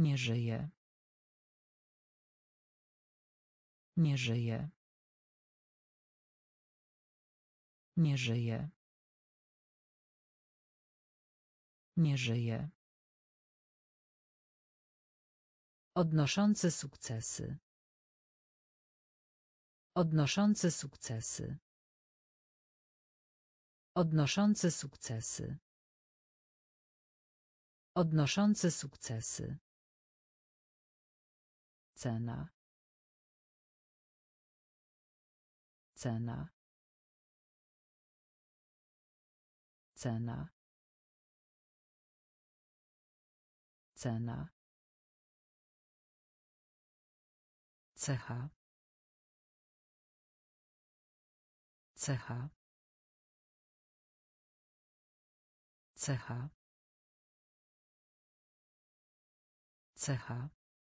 Nie żyje. Nie żyje. Nie żyje. Nie żyje. Odnoszący sukcesy. Odnoszący sukcesy. Odnoszący sukcesy. Odnoszący sukcesy. Cena. Cena. Cena. Cena. Cecha. Cecha. Cecha. Cecha.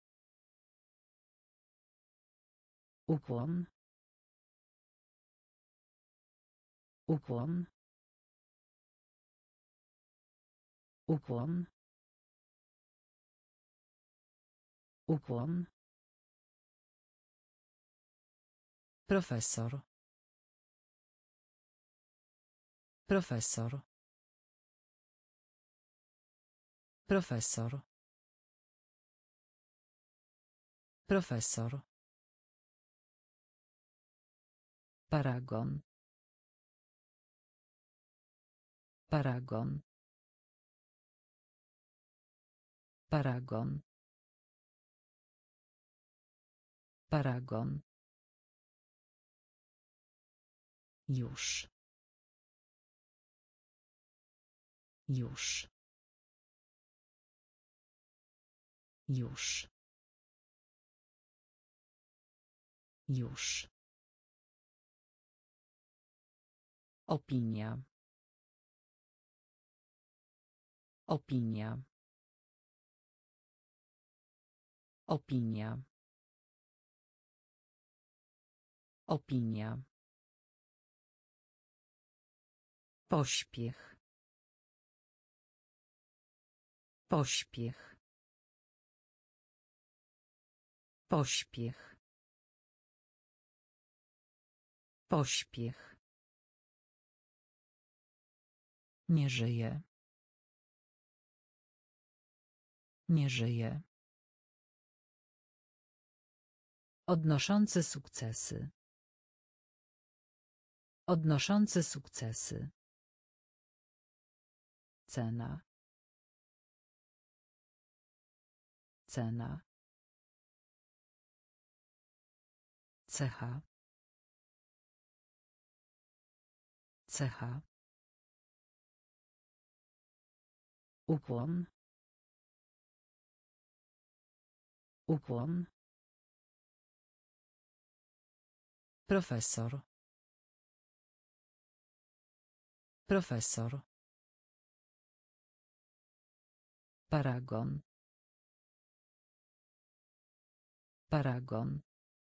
Ukłon. Ukłon. Ukłon. Ukłon. Profesor. Profesor. Profesor. Profesor. Paragon. Paragon. Paragon. Paragon. Już. Już. Już. Już. Opinia. Opinia. Opinia. Opinia. Pośpiech. Pośpiech. Pośpiech. Pośpiech. Nie żyje. Nie żyje. Odnoszący sukcesy. Odnoszący sukcesy. Cena. Cena. Cecha. Cecha. Ukłon. Ukłon. Profesor. Profesor. Paragon. Paragon.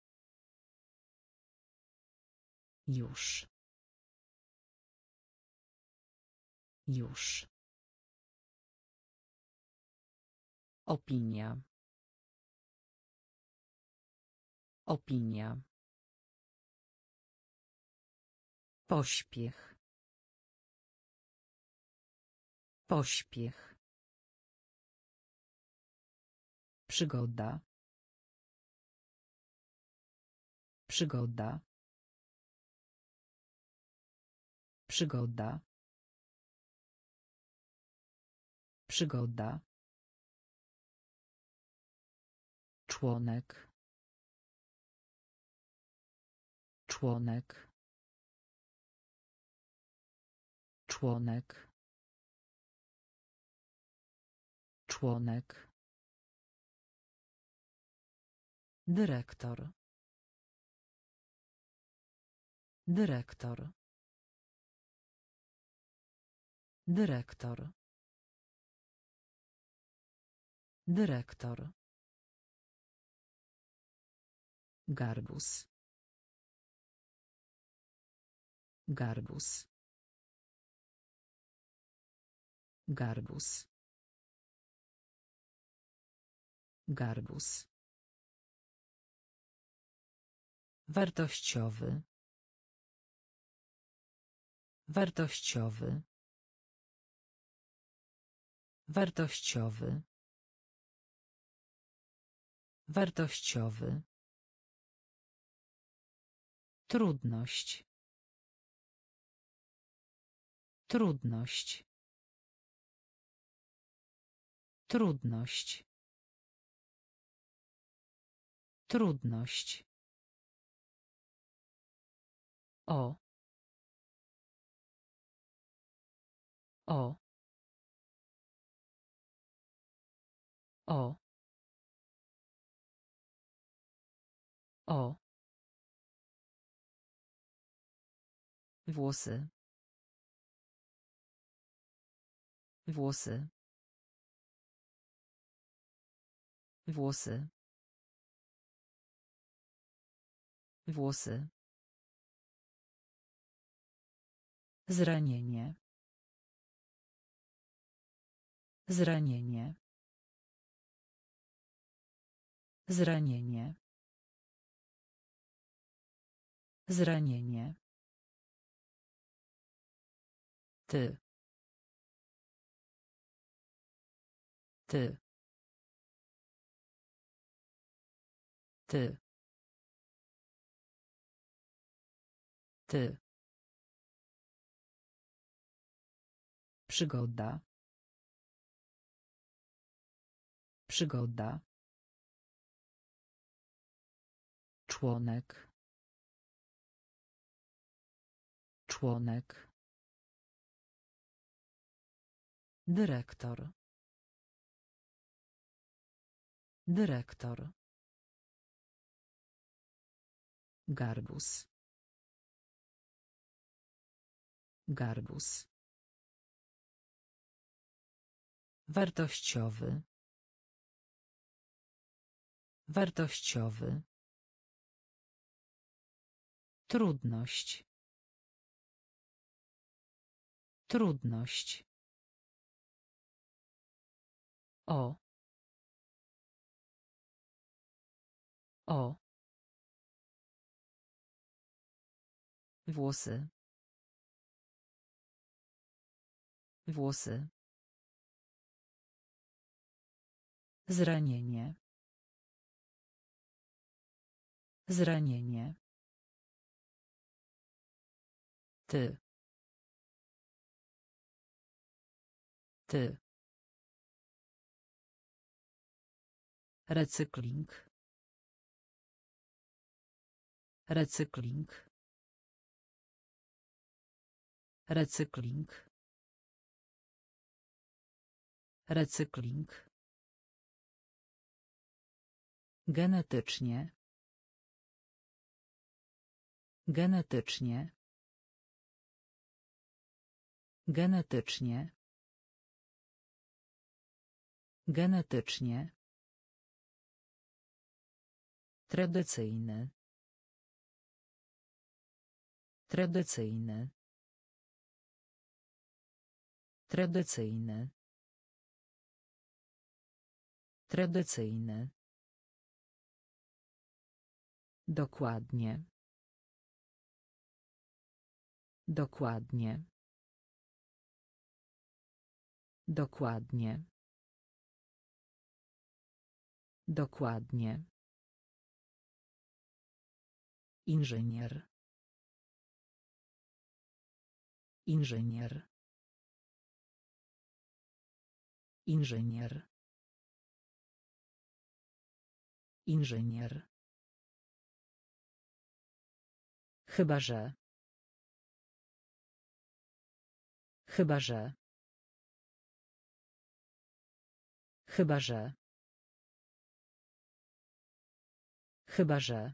Już. Już. Opinia. Opinia. Pośpiech. Pośpiech. Przygoda. Przygoda. Przygoda. Przygoda. Członek. Członek. Członek. Członek. Dyrektor. Dyrektor. Dyrektor. Dyrektor. Garbus. Garbus. Garbus. Garbus. Wartościowy. Wartościowy. Wartościowy. Wartościowy. Trudność. Trudność. Trudność. Trudność. O. O. O. O. Włosy. Włosy. Włosy. Włosy. Zranienie. Zranienie. Zranienie. Zranienie. Ty. Ty. Ty. Ty. Przygoda. Przygoda. Członek. Członek. Dyrektor. Dyrektor. Garbus. Garbus. Wartościowy. Wartościowy. Trudność. Trudność. O. O. Włosy. Włosy. Zranienie. Zranienie. Ty. Ty. Recykling. Recykling. Recykling. Recykling. Genetycznie. Genetycznie. Genetycznie. Genetycznie. Tradycyjny. Tradycyjny. Tradycyjny. Tradycyjny. Dokładnie. Dokładnie. Dokładnie. Dokładnie. Inżynier. Inżynier. Inżynier. Inżynier. Chyba że. Chyba że. Chyba że. Chyba że.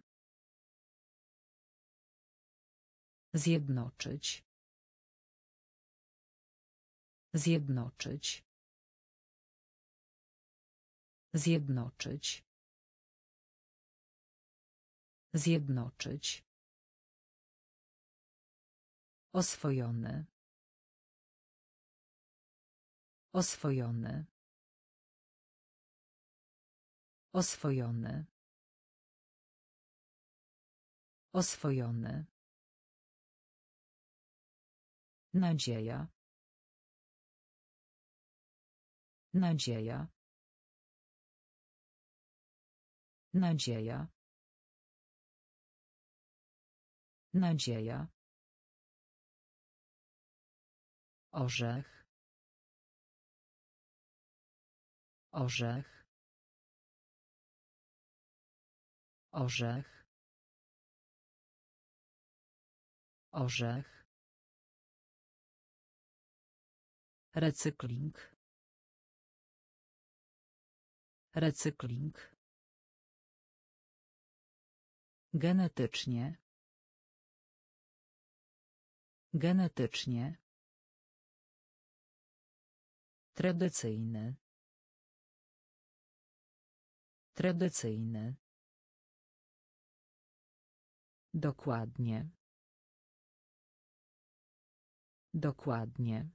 Zjednoczyć. Zjednoczyć. Zjednoczyć. Zjednoczyć. Oswojony. Oswojony. Oswojony. Oswojony. Nadzieja. Nadzieja. Nadzieja. Nadzieja. Orzech. Orzech. Orzech. Orzech. Recykling. Recykling. Genetycznie. Genetycznie. Tradycyjny. Tradycyjny. Dokładnie. Dokładnie.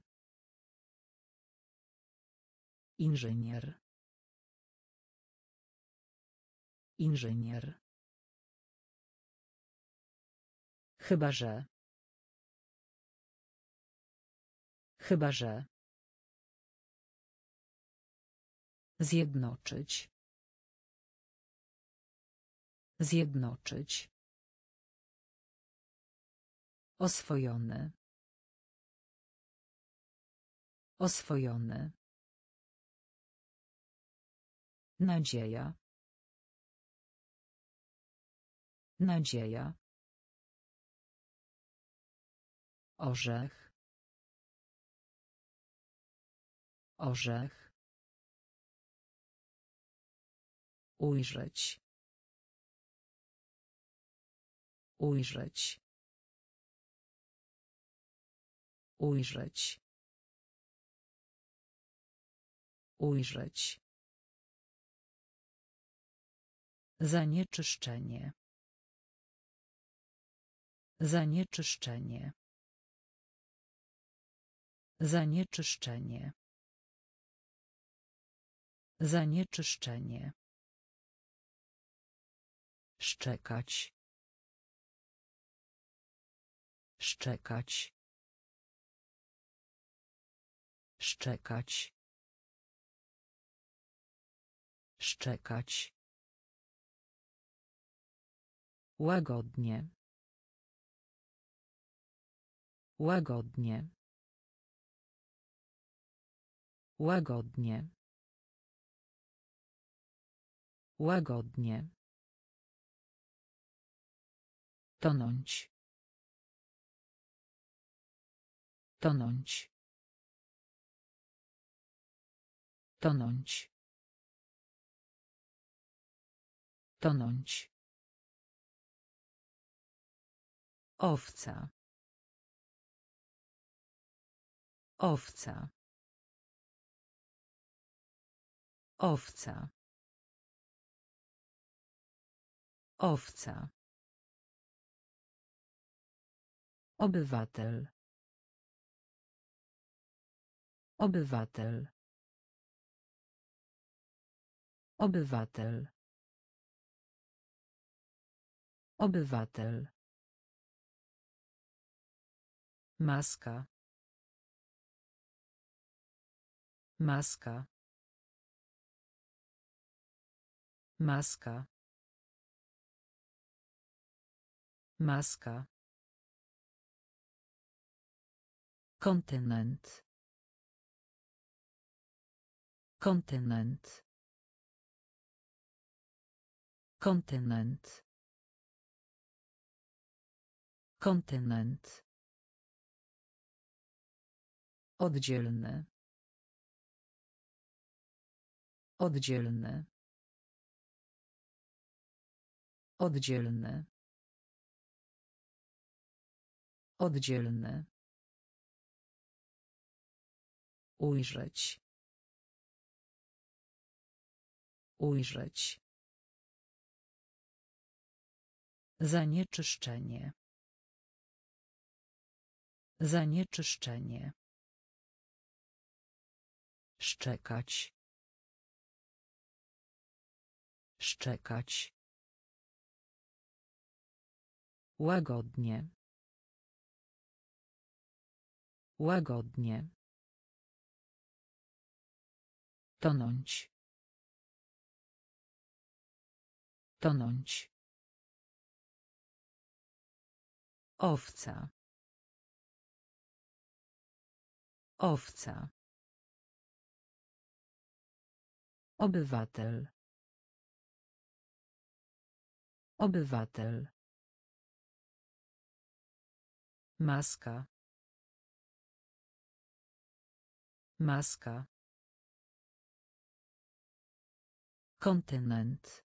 Inżynier. Inżynier. Chyba że. Chyba że. Zjednoczyć. Zjednoczyć. Oswojony. Oswojony. Nadzieja. Nadzieja. Orzech. Orzech. Ujrzeć. Ujrzeć. Ujrzeć. Ujrzeć. Zanieczyszczenie. Zanieczyszczenie. Zanieczyszczenie. Zanieczyszczenie. Szczekać. Szczekać. Szczekać. Szczekać. Łagodnie. Łagodnie. Łagodnie. Łagodnie. Tonąć. Tonąć. Tonąć. Tonąć. Owca. Owca. Owca. Owca. Obywatel. Obywatel. Obywatel. Obywatel. Maska. Maska. Maska. Maska. Kontynent. Kontynent. Kontynent. Kontynent. Oddzielny. Oddzielny. Oddzielny. Oddzielny. Ujrzeć. Ujrzeć. Zanieczyszczenie. Zanieczyszczenie. Szczekać. Szczekać. Łagodnie. Łagodnie. Tonąć. Tonąć. Owca. Owca. Obywatel. Obywatel. Maska. Maska. Kontynent.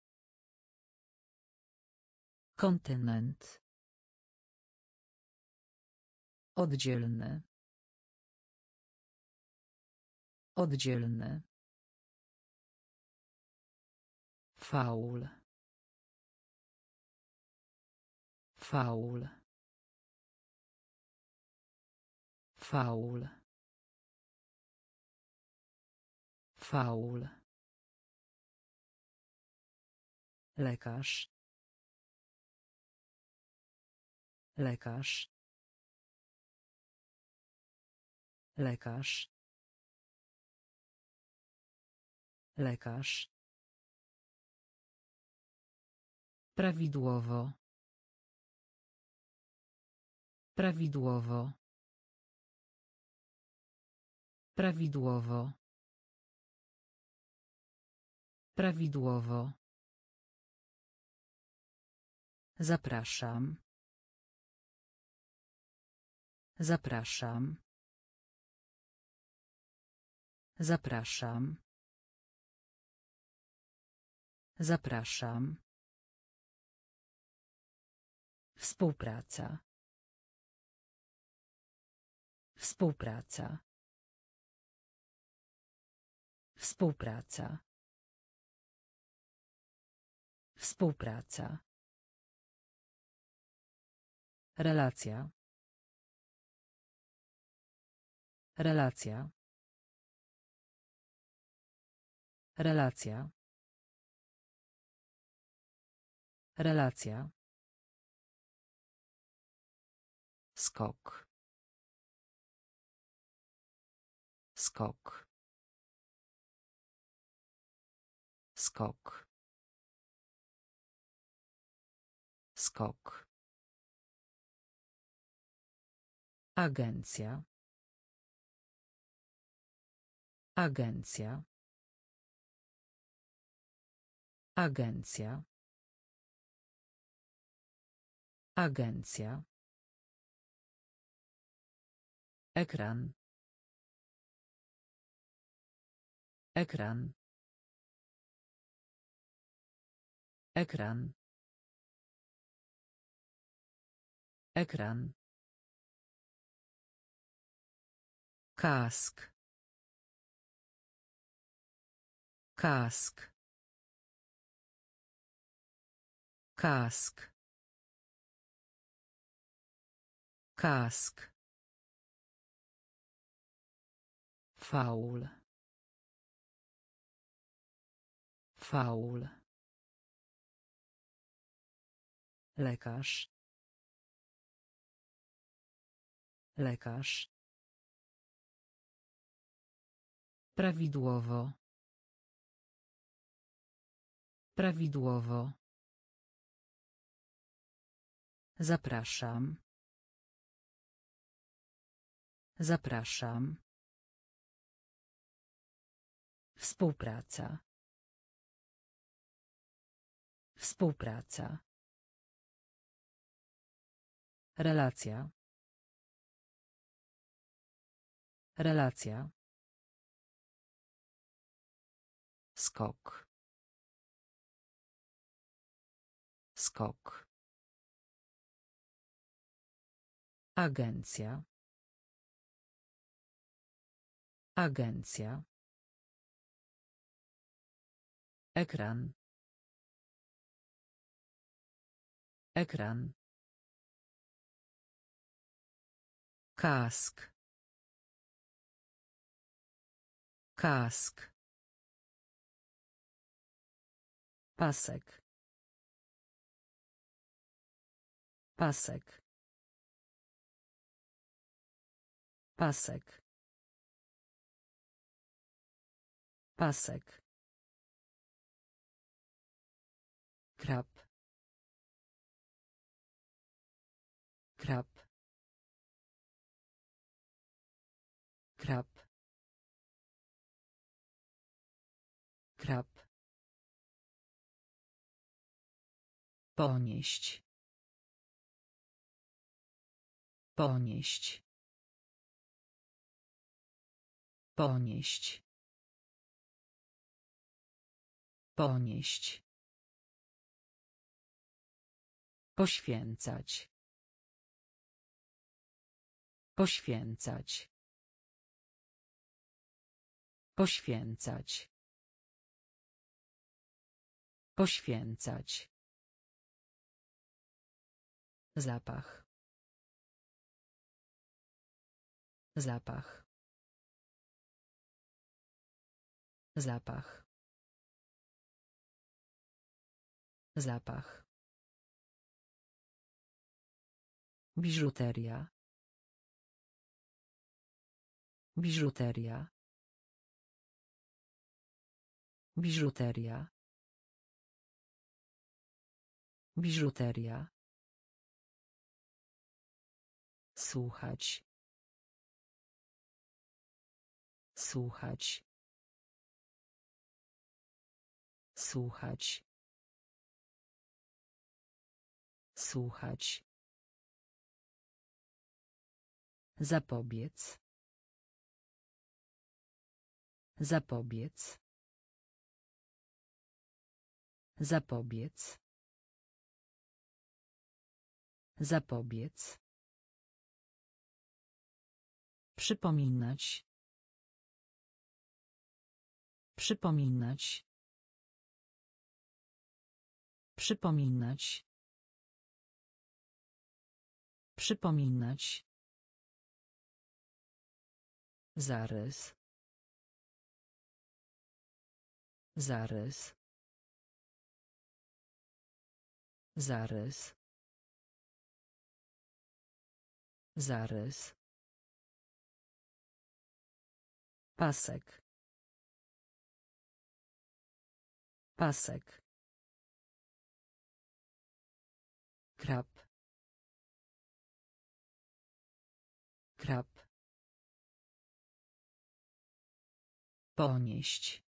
Kontynent. Oddzielny. Oddzielny. Faul. Faul. Faul. Faul. Lekarz. Lekarz. Lekarz. Lekarz. Prawidłowo. Prawidłowo. Prawidłowo. Prawidłowo. Zapraszam. Zapraszam. Zapraszam. Zapraszam. Współpraca. Współpraca. Współpraca. Współpraca. Relacja. Relacja. Relacja. Relacja. Skok. Skok. Skok. Skok. Agencja. Agencja. Agencja. Agencja. Ekran. Ekran. Ekran. Ekran. Kask. Kask. Kask. Kask. Faul. Faul. Lekarz. Lekarz. Prawidłowo. Prawidłowo. Zapraszam. Zapraszam. Współpraca. Współpraca. Relacja. Relacja. Skok. Skok. Agencja. Agencja. Ekran. Ekran. Kask. Kask. Pasek. Pasek. Pasek. Pasek. Krab. Krab. Krab. Krab. Ponieść. Ponieść. Ponieść. Ponieść. Poświęcać. Poświęcać. Poświęcać. Poświęcać. Zapach. Zapach. Zapach. Zapach. Biżuteria. Biżuteria. Biżuteria. Biżuteria. Słuchać. Słuchać. Słuchać. Słuchać. Zapobiec. Zapobiec. Zapobiec. Zapobiec. Przypominać. Przypominać. Przypominać. Przypominać. Zarys. Zarys. Zarys. Zarys. Pasek. Pasek. Krab. Krab. Ponieść.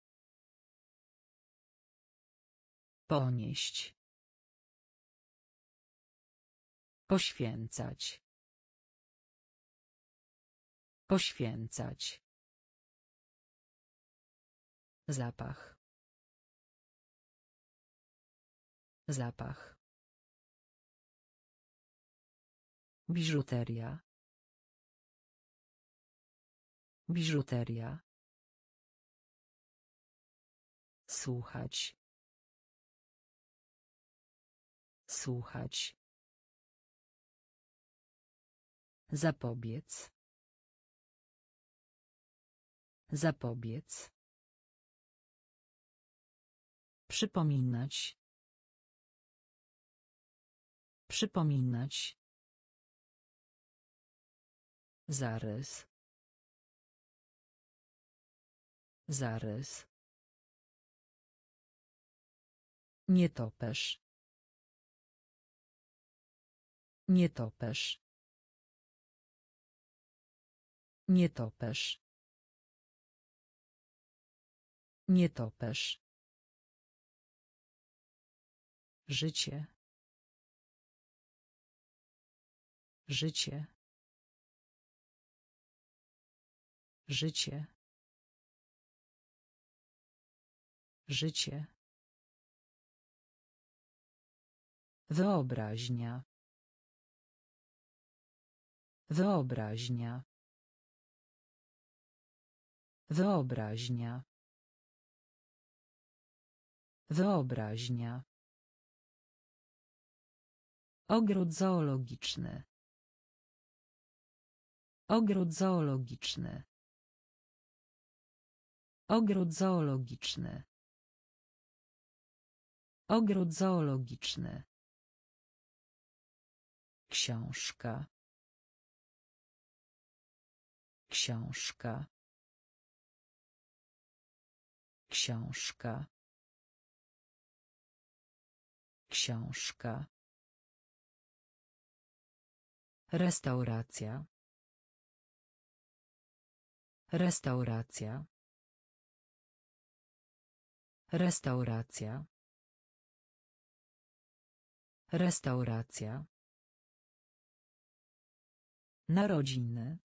Ponieść. Poświęcać. Poświęcać. Zapach. Zapach. Biżuteria. Biżuteria. Słuchać. Słuchać. Zapobiec. Zapobiec. Przypominać. Przypominać. Zarys. Zarys. Nietoperz. Nietoperz. Nietoperz. Nietoperz. Życie. Życie. Życie. Życie. Wyobraźnia. Wyobraźnia. Wyobraźnia. Wyobraźnia. Ogród zoologiczny. Ogród zoologiczny. Ogród zoologiczny. Ogród zoologiczny. Książka. Książka. Książka. Książka. Restauracja. Restauracja. Restauracja. Restauracja. Narodziny.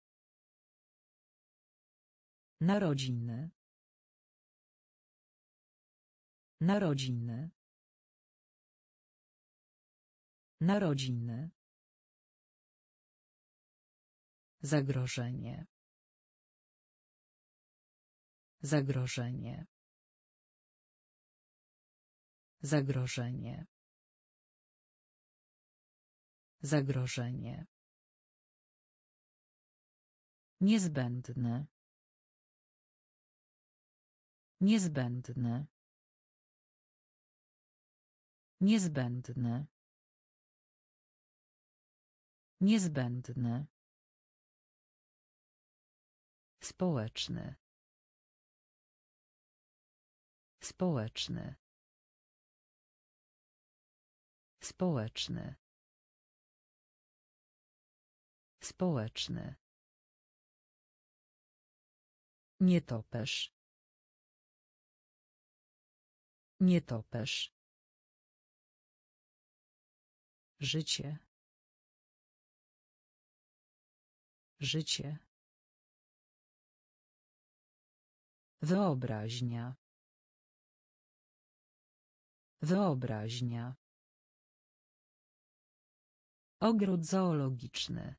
Narodziny. Narodziny. Narodziny. Zagrożenie. Zagrożenie. Zagrożenie. Zagrożenie. Niezbędne. Niezbędne. Niezbędne. Niezbędne. Społeczny. Społeczny. Społeczny. Społeczny. Nietoperz. Nietoperz. Życie. Życie. Wyobraźnia. Wyobraźnia. Ogród zoologiczny.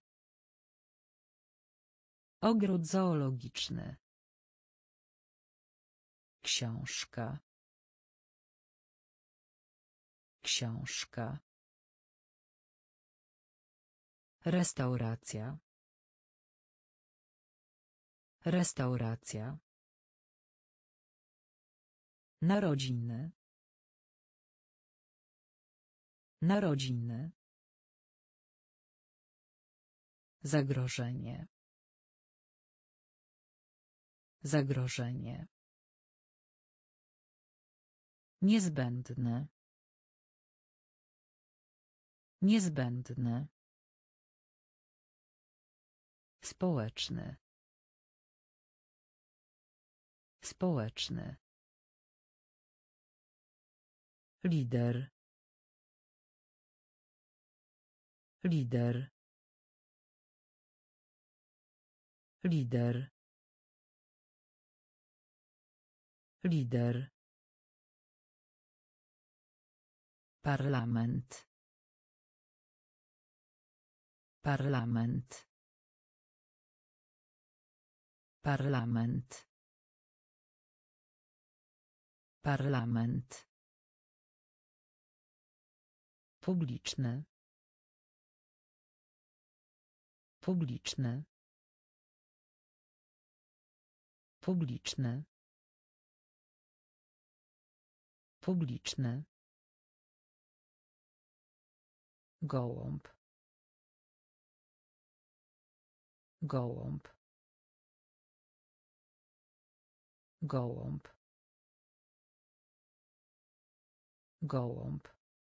Ogród zoologiczny. Książka. Książka. Restauracja. Restauracja. Narodziny. Narodziny. Zagrożenie. Zagrożenie. Niezbędne. Niezbędne. Społeczny. Społeczny. Lider. Lider. Lider. Lider. Parlament. Parlament. Parlament. Parlament. Publiczny. Publiczny. Publiczny. Publiczny. Gołąb. Gołąb. Gołąb. Gołąb.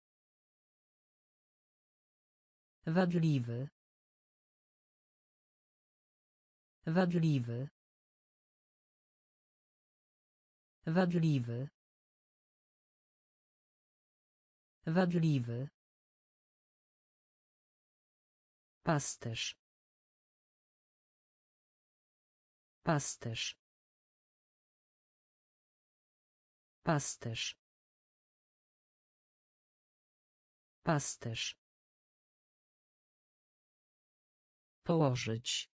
Wadliwy. Wadliwy. Wadliwy. Wadliwy. Pasterz. Pasterz. Pasterz. Pasterz. Położyć.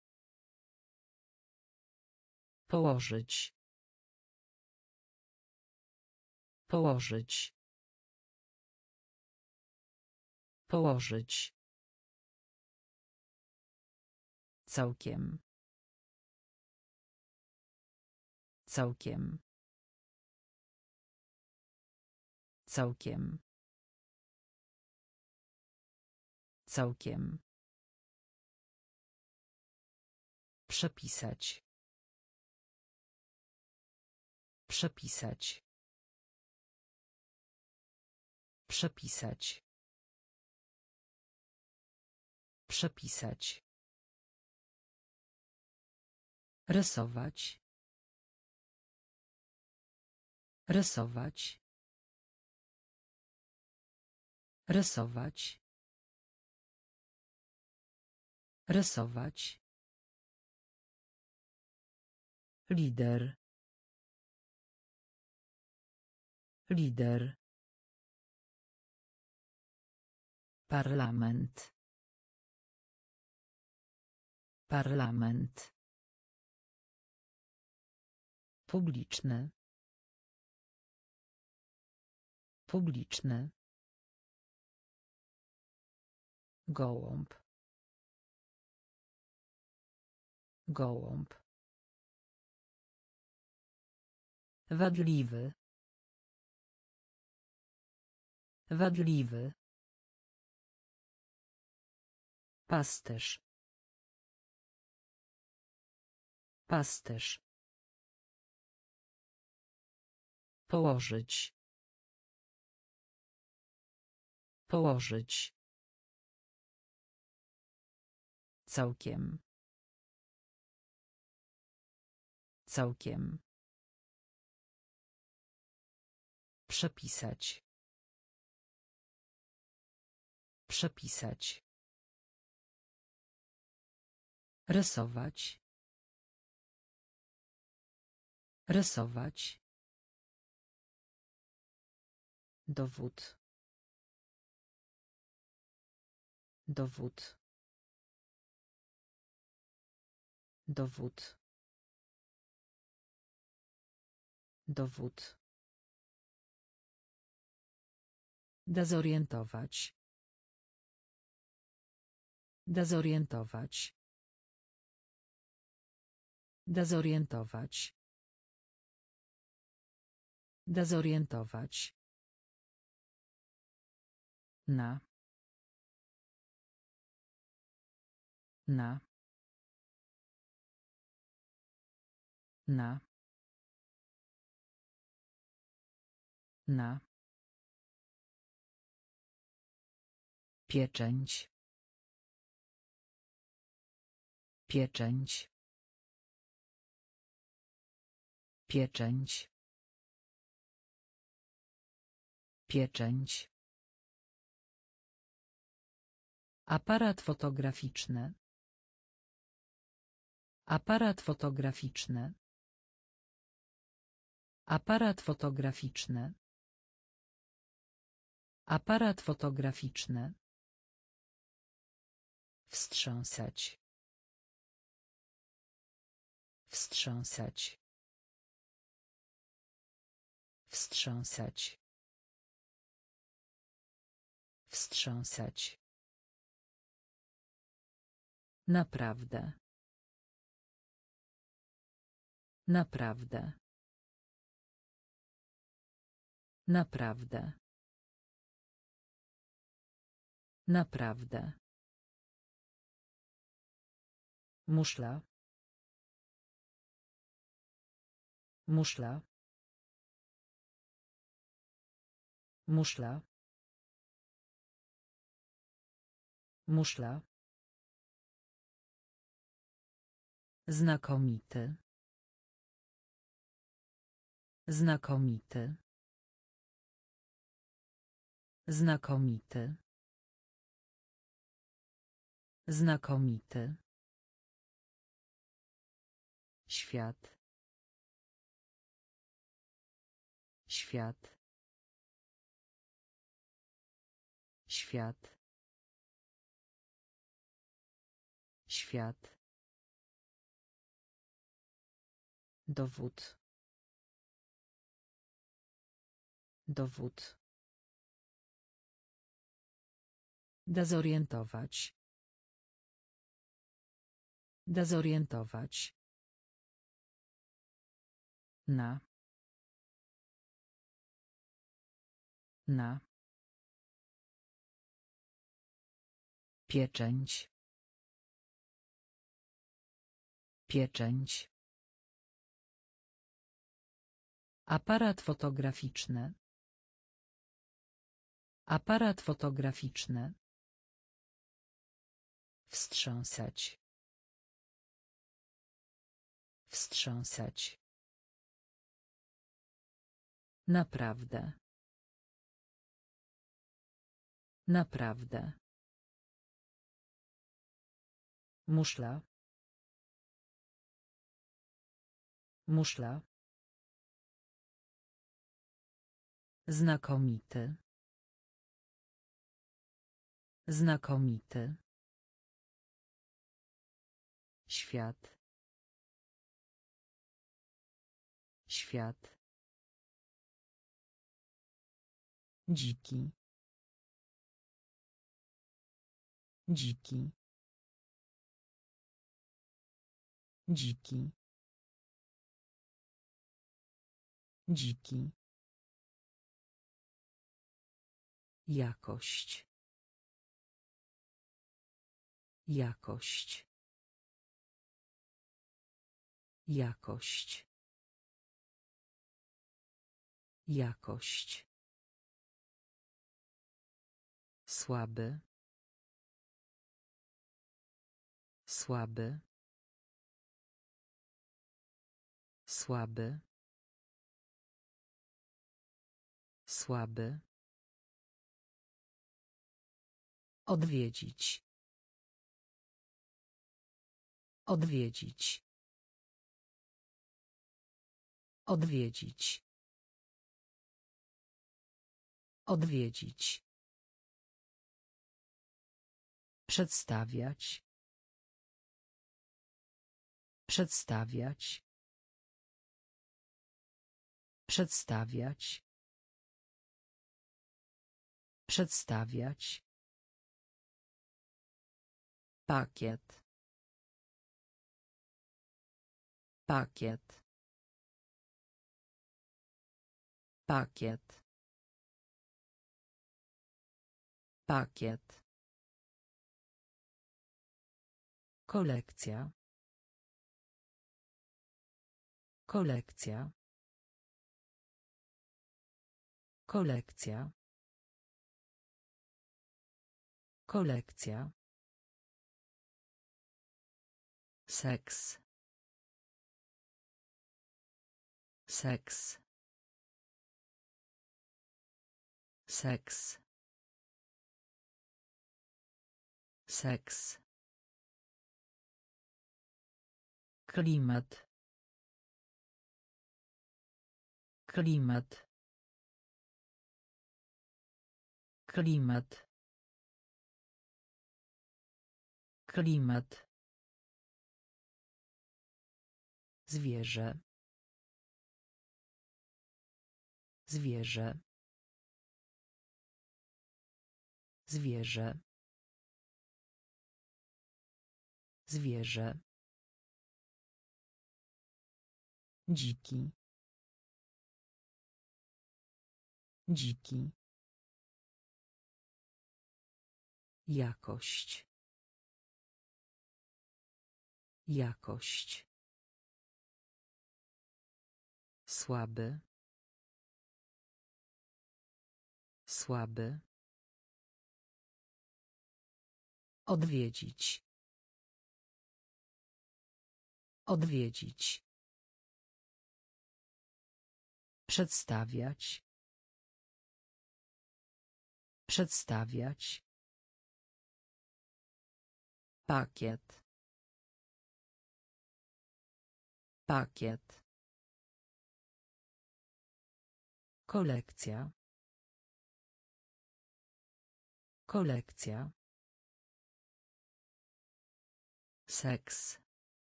Położyć. Położyć. Położyć. Całkiem. Całkiem. Całkiem. Całkiem. Przepisać. Przepisać. Przepisać. Przepisać. Rysować. Rysować. Rysować. Rysować. Lider. Lider. Parlament. Parlament. Publiczny. Publiczny. Gołąb. Gołąb. Wadliwy. Wadliwy. Pasterz. Pasterz. Położyć. Położyć. Całkiem. Całkiem. Przepisać. Przepisać. Rysować. Rysować. Dowód. Dowód. Dowód. Dowód. Dezorientować. Dezorientować. Dezorientować. Dezorientować. Na. Na. Na. Na. Pieczęć. Pieczęć. Pieczęć. Pieczęć. Aparat fotograficzny. Aparat fotograficzny. Aparat fotograficzny. Aparat fotograficzny. Wstrząsać. Wstrząsać. Wstrząsać. Wstrząsać. Naprawdę. Naprawdę. Naprawdę. Naprawdę. Muszla. Muszla. Muszla. Muszla. Znakomity. Znakomity. Znakomity. Znakomity. Świat. Świat. Świat. Świat. Dowód. Dowód. Dezorientować. Dezorientować. Na. Na. Pieczęć. Pieczęć. Aparat fotograficzny. Aparat fotograficzny. Wstrząsać. Wstrząsać. Naprawdę. Naprawdę. Muszla. Muszla. Znakomity. Znakomity. Świat. Świat. Dziki. Dziki. Dziki. Dziki. Jakość. Jakość. Jakość. Jakość. Słaby. Słaby. Słaby. Słaby. Odwiedzić. Odwiedzić. Odwiedzić. Odwiedzić. Przedstawiać. Przedstawiać. Przedstawiać. Przedstawiać. Pakiet. Pakiet. Pakiet. Pakiet. Kolekcja. Kolekcja. Kolekcja. Kolekcja. Seks. Seks. Seks. Seks. Klimat. Klimat. Klimat. Klimat. Zwierzę. Zwierzę. Zwierzę. Zwierzę. Dziki. Dziki. Jakość. Jakość. Słaby. Słaby. Odwiedzić. Odwiedzić. Przedstawiać. Przedstawiać. Pakiet. Pakiet. Kolekcja. Kolekcja. Seks.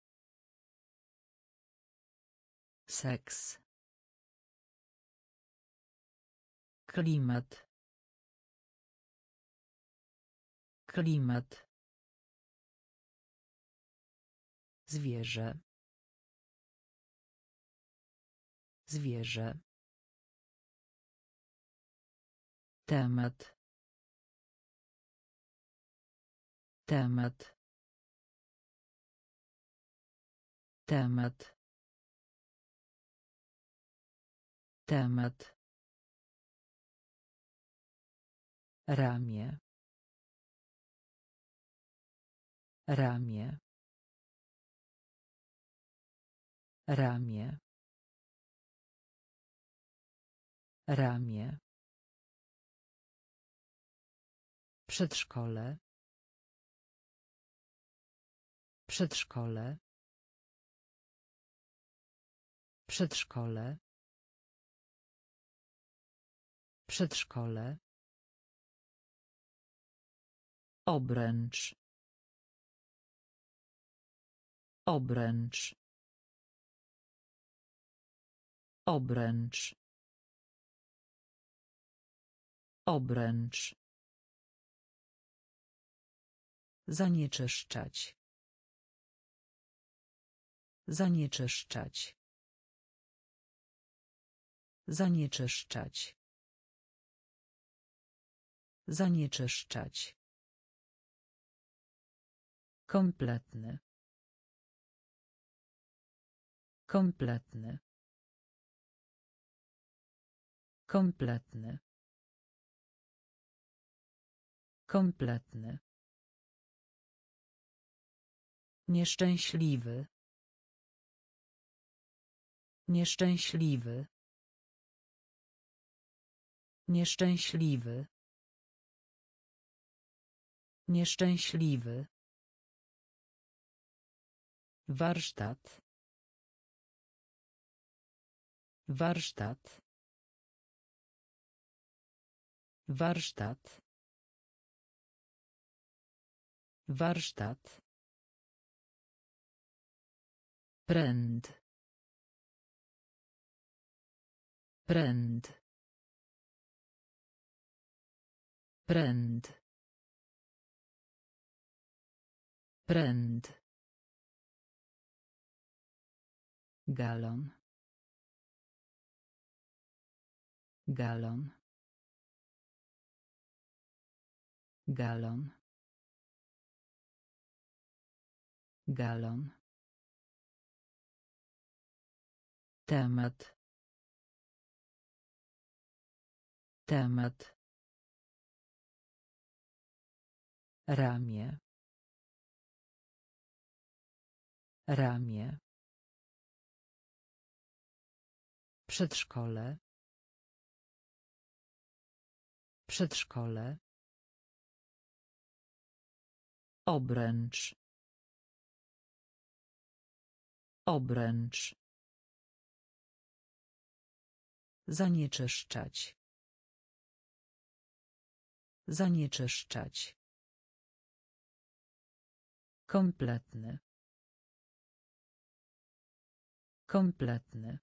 Seks. Klimat. Klimat. Zwierzę. Zwierzę. Temat. Temat. Temat. Temat. Ramię. Ramię. Ramię. Ramię. Przedszkole. Przedszkole. Przedszkole. Przedszkole. Obręcz. Obręcz. Obręcz. Obręcz. Zanieczyszczać. Zanieczyszczać. Zanieczyszczać. Zanieczyszczać. Kompletny. Kompletny. Kompletny. Kompletny. Nieszczęśliwy. Nieszczęśliwy. Nieszczęśliwy. Nieszczęśliwy. Warsztat. Warsztat. Warsztat. Warsztat. Pręd. Pręd. Pręd. Pręd. Galon. Galon. Galon. Galon. Temat. Temat. Ramię. Ramię. Przedszkole. Przedszkole. Obręcz. Obręcz. Zanieczyszczać. Zanieczyszczać. Kompletny. Kompletny.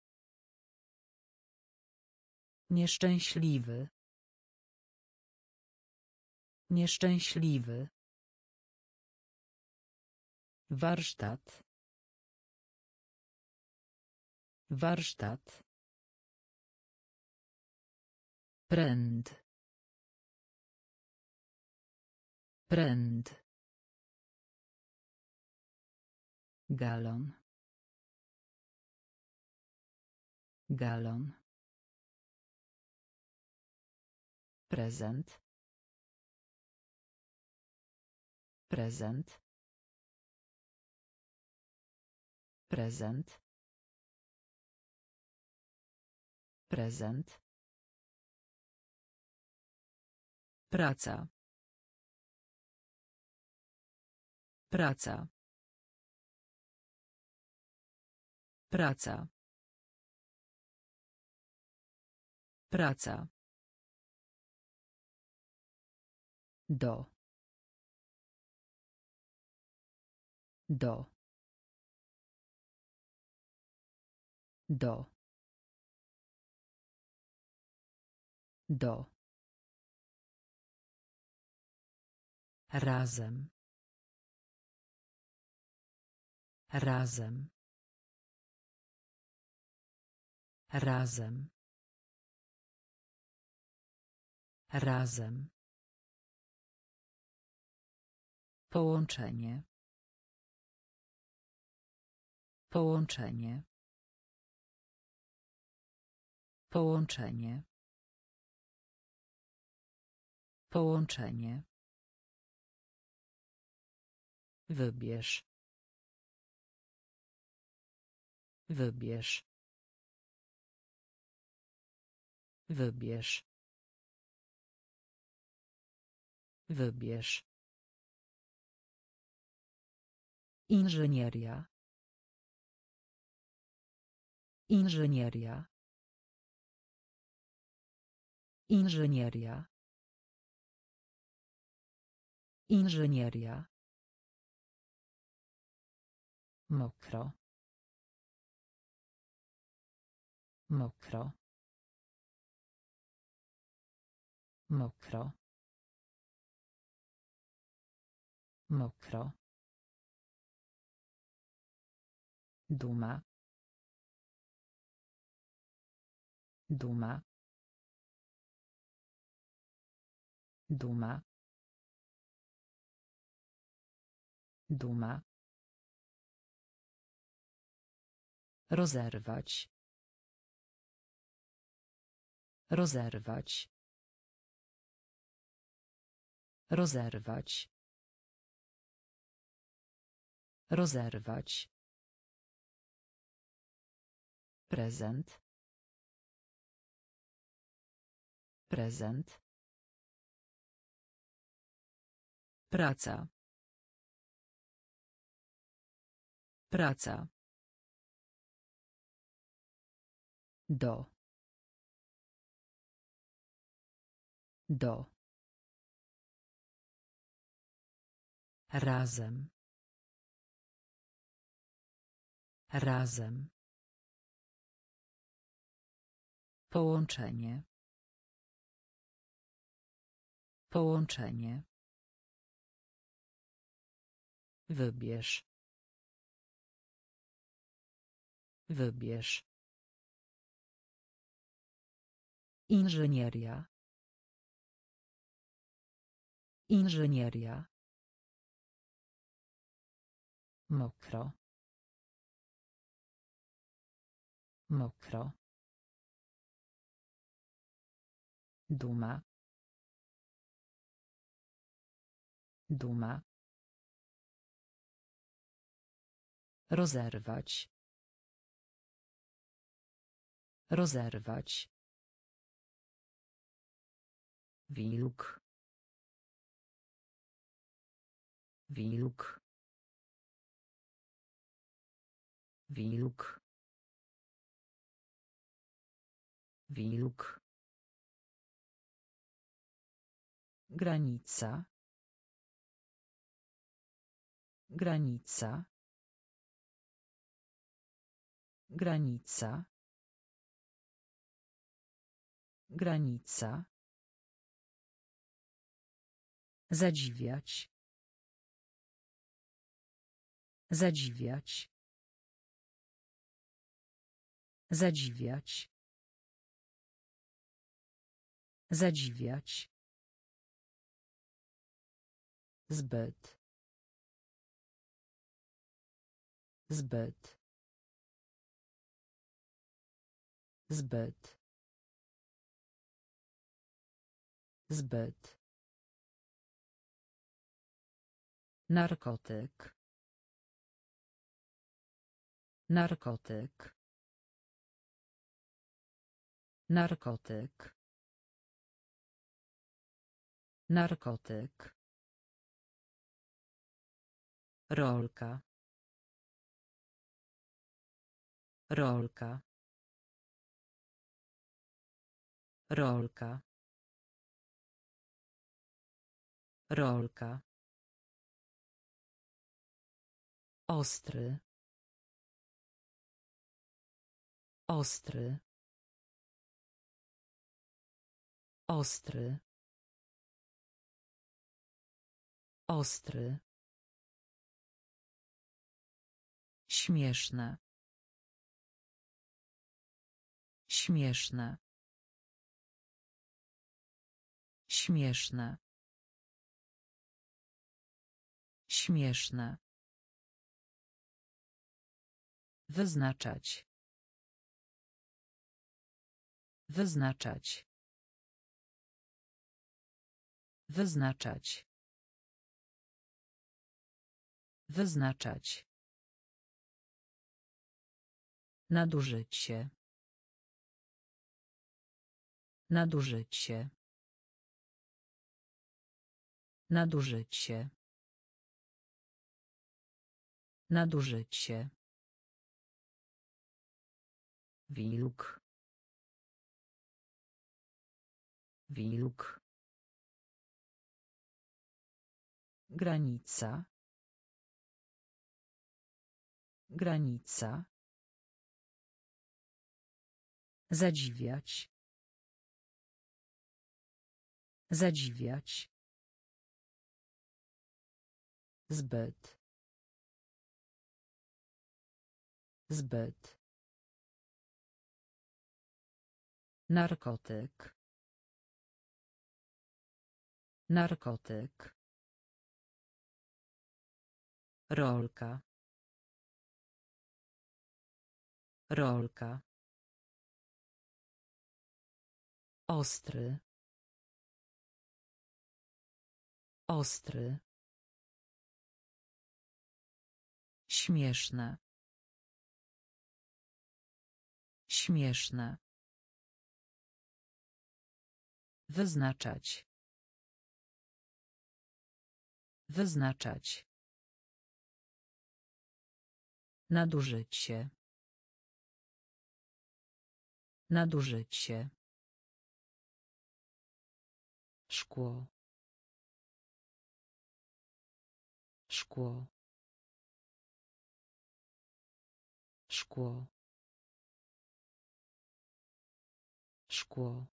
Nieszczęśliwy. Nieszczęśliwy. Warsztat. Warsztat. Pręd. Pręd. Galon. Galon. Prezent. Prezent. Prezent. Prezent. Praca. Praca. Praca. Praca. Do. Do. Do. Do. Razem. Razem. Razem. Razem. Połączenie. Połączenie. Połączenie. Połączenie. Wybierz. Wybierz. Wybierz. Wybierz. Inżynieria. Inżynieria. Inżynieria. Inżynieria. Mokro. Mokro. Mokro. Mokro. Duma. Duma. Duma. Duma. Rozerwać. Rozerwać. Rozerwać. Rozerwać. Prezent. Prezent. Praca. Praca. Do. Do. Razem. Razem. Połączenie. Połączenie. Wybierz. Wybierz. Inżynieria. Inżynieria. Mokro. Mokro. Duma. Duma. Rozerwać. Rozerwać. Wilk. Wilk. Wilk. Wilk. Granica. Granica. Granica. Granica. Zadziwiać. Zadziwiać. Zadziwiać. Zadziwiać. Zbyt. Zbyt. Zbyt. Zbyt. Narkotyk. Narkotyk. Narkotyk. Narkotyk. Rolka. Rolka. Rolka. Rolka. Ostry. Ostry. Ostry. Ostry. Śmieszne. Śmieszne. Śmieszne. Śmieszne. Wyznaczać. Wyznaczać. Wyznaczać. Wyznaczać. Nadużycie. Nadużycie. Nadużycie. Nadużycie. Wilk. Wilk. Granica. Granica. Zadziwiać. Zadziwiać. Zbyt. Zbyt. Narkotyk. Narkotyk. Rolka. Rolka. Ostry. Ostry. Śmieszne. Śmieszne. Wyznaczać. Wyznaczać. Nadużycie. Nadużycie. Szkło. Szkło. Szkło. Szkło.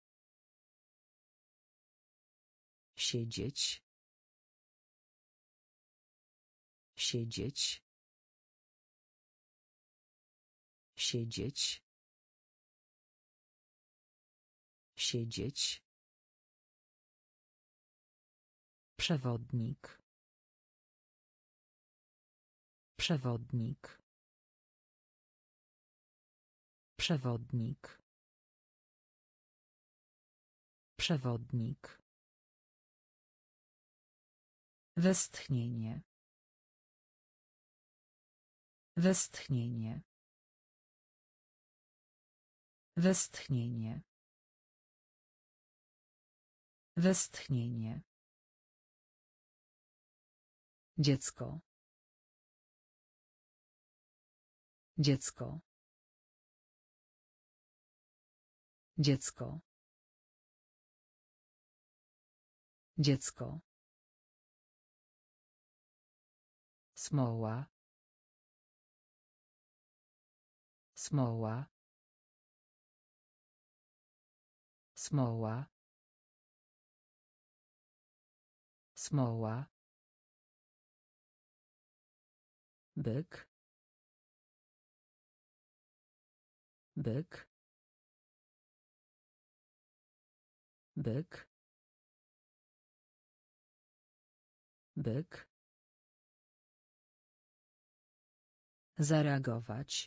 Siedzieć. Siedzieć. Siedzieć. Siedzieć. Przewodnik. Przewodnik. Przewodnik. Przewodnik. Westchnienie. Westchnienie. Westchnienie. Westchnienie. Dziecko. Dziecko. Dziecko. Dziecko. Smoła. Smoła. Smoła. Smoła. Byk. Byk. Byk. Byk. Zareagować.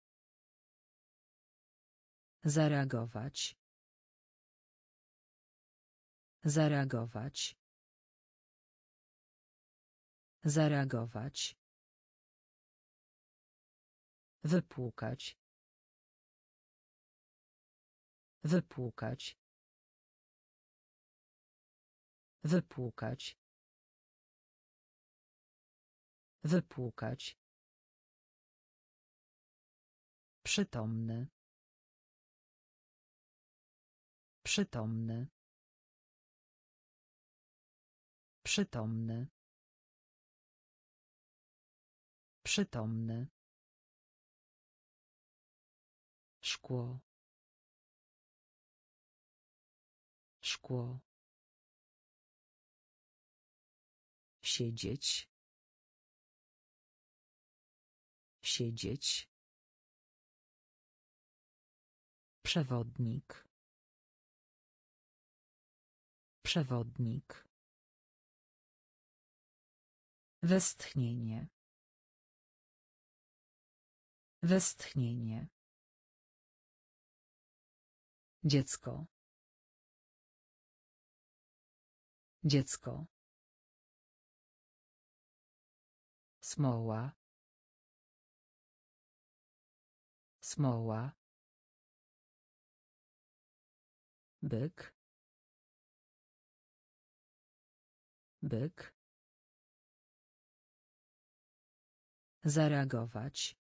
Zareagować. Zareagować. Zareagować. Wypłukać. Wypłukać. Wypłukać. Wypłukać. Przytomny. Przytomny. Przytomny. Przytomny. Szkło. Szkło. Siedzieć. Siedzieć. Przewodnik. Przewodnik. Westchnienie. Westchnienie. Dziecko. Dziecko. Smoła. Smoła. Byk. Byk. Zareagować.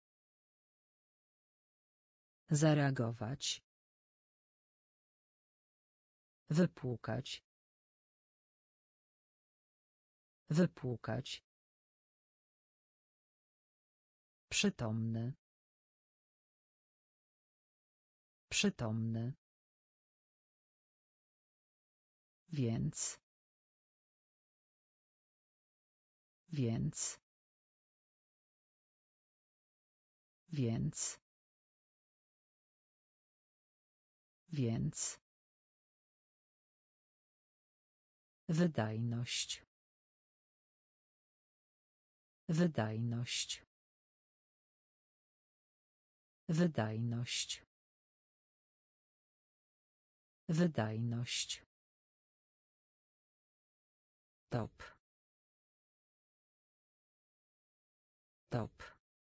Zareagować. Wypłukać. Wypłukać. Przytomny. Przytomny. Więc. Więc. Więc. Więc. Wydajność. Wydajność. Wydajność. Wydajność. Top. Top.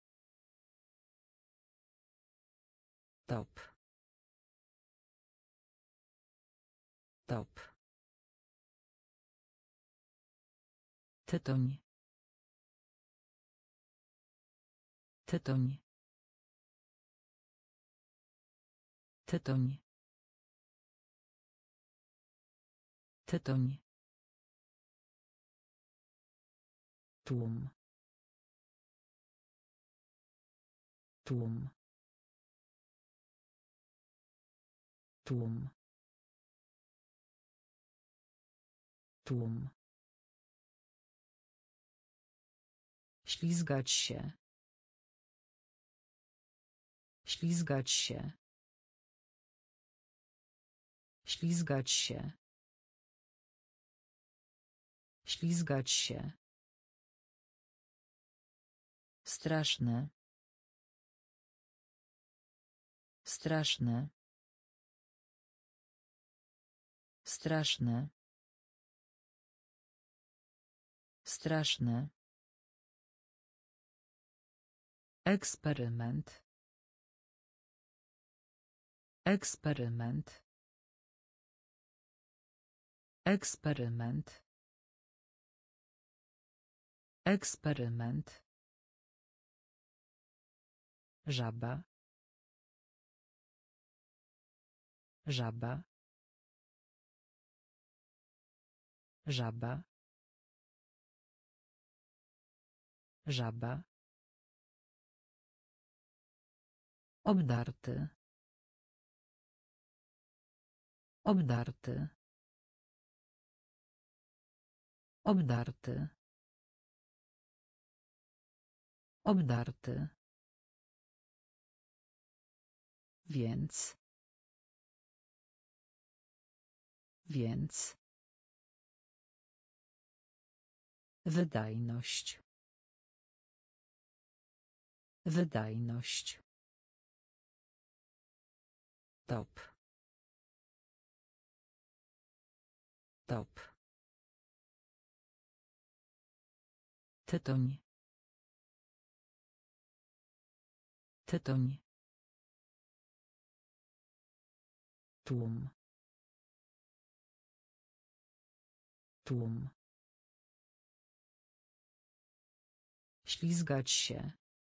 Top. Top. Tytoń. Tytoń. Tytoń. Tytoń. Tłum. Tłum. Tłum. Tłum. Ślizgać się. Ślizgać się. Ślizgać się. Ślizgać się. Straszne. Straszne. Straszne. Straszne. Eksperyment. Eksperyment. Eksperyment. Eksperyment. Żaba. Żaba. Żaba. Żaba. Obdarty. Obdarty. Obdarty. Obdarty. Więc. Więc. Wydajność. Wydajność. Top. Top. Tytoń. Tytoń. Tłum. Tłum. Ślizgać się.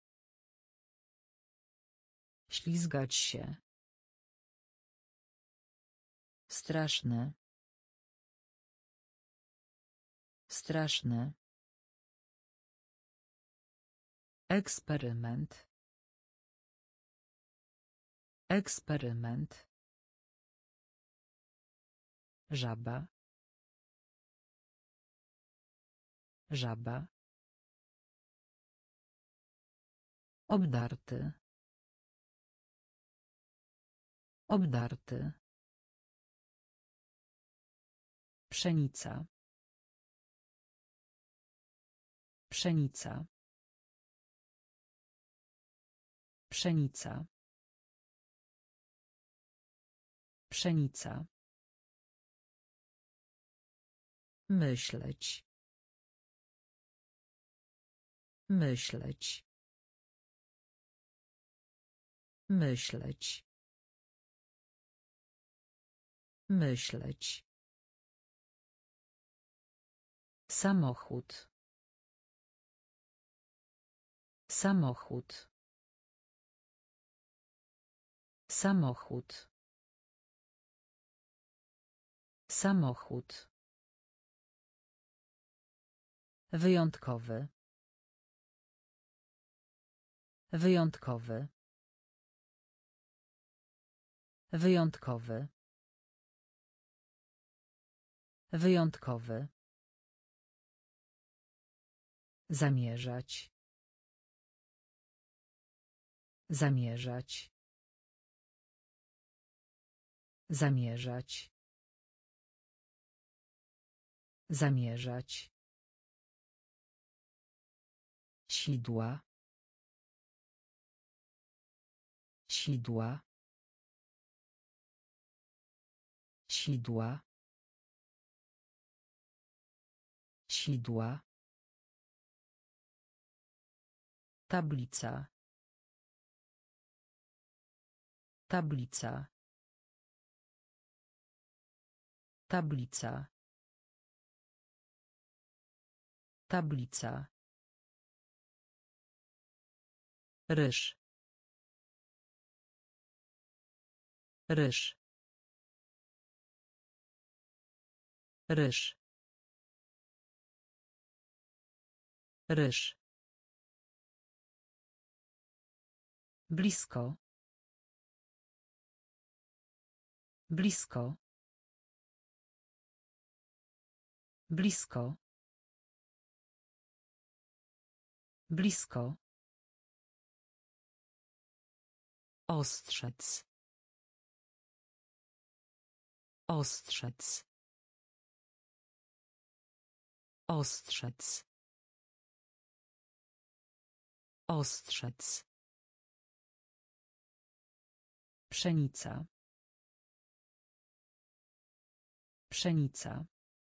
Ślizgać się. Straszne. Straszne. Eksperyment. Eksperyment. Żaba. Żaba. Obdarty. Obdarty. Pszenica. Pszenica. Pszenica. Pszenica. Myśleć. Myśleć. Myśleć. Myśleć. Samochód. Samochód. Samochód. Samochód. Wyjątkowy. Wyjątkowy. Wyjątkowy. Wyjątkowy. Zamierzać. Zamierzać. Zamierzać. Zamierzać. Sidła. Sidła. Sidła. Sidła. Tablica. Tablica. Tablica. Tablica. Ryż. Ryż. Ryż. Ryż. Blisko. Blisko. Blisko. Blisko. Ostrzec. Ostrzec. Ostrzec. Ostrzec. Pszenica. Pszenica.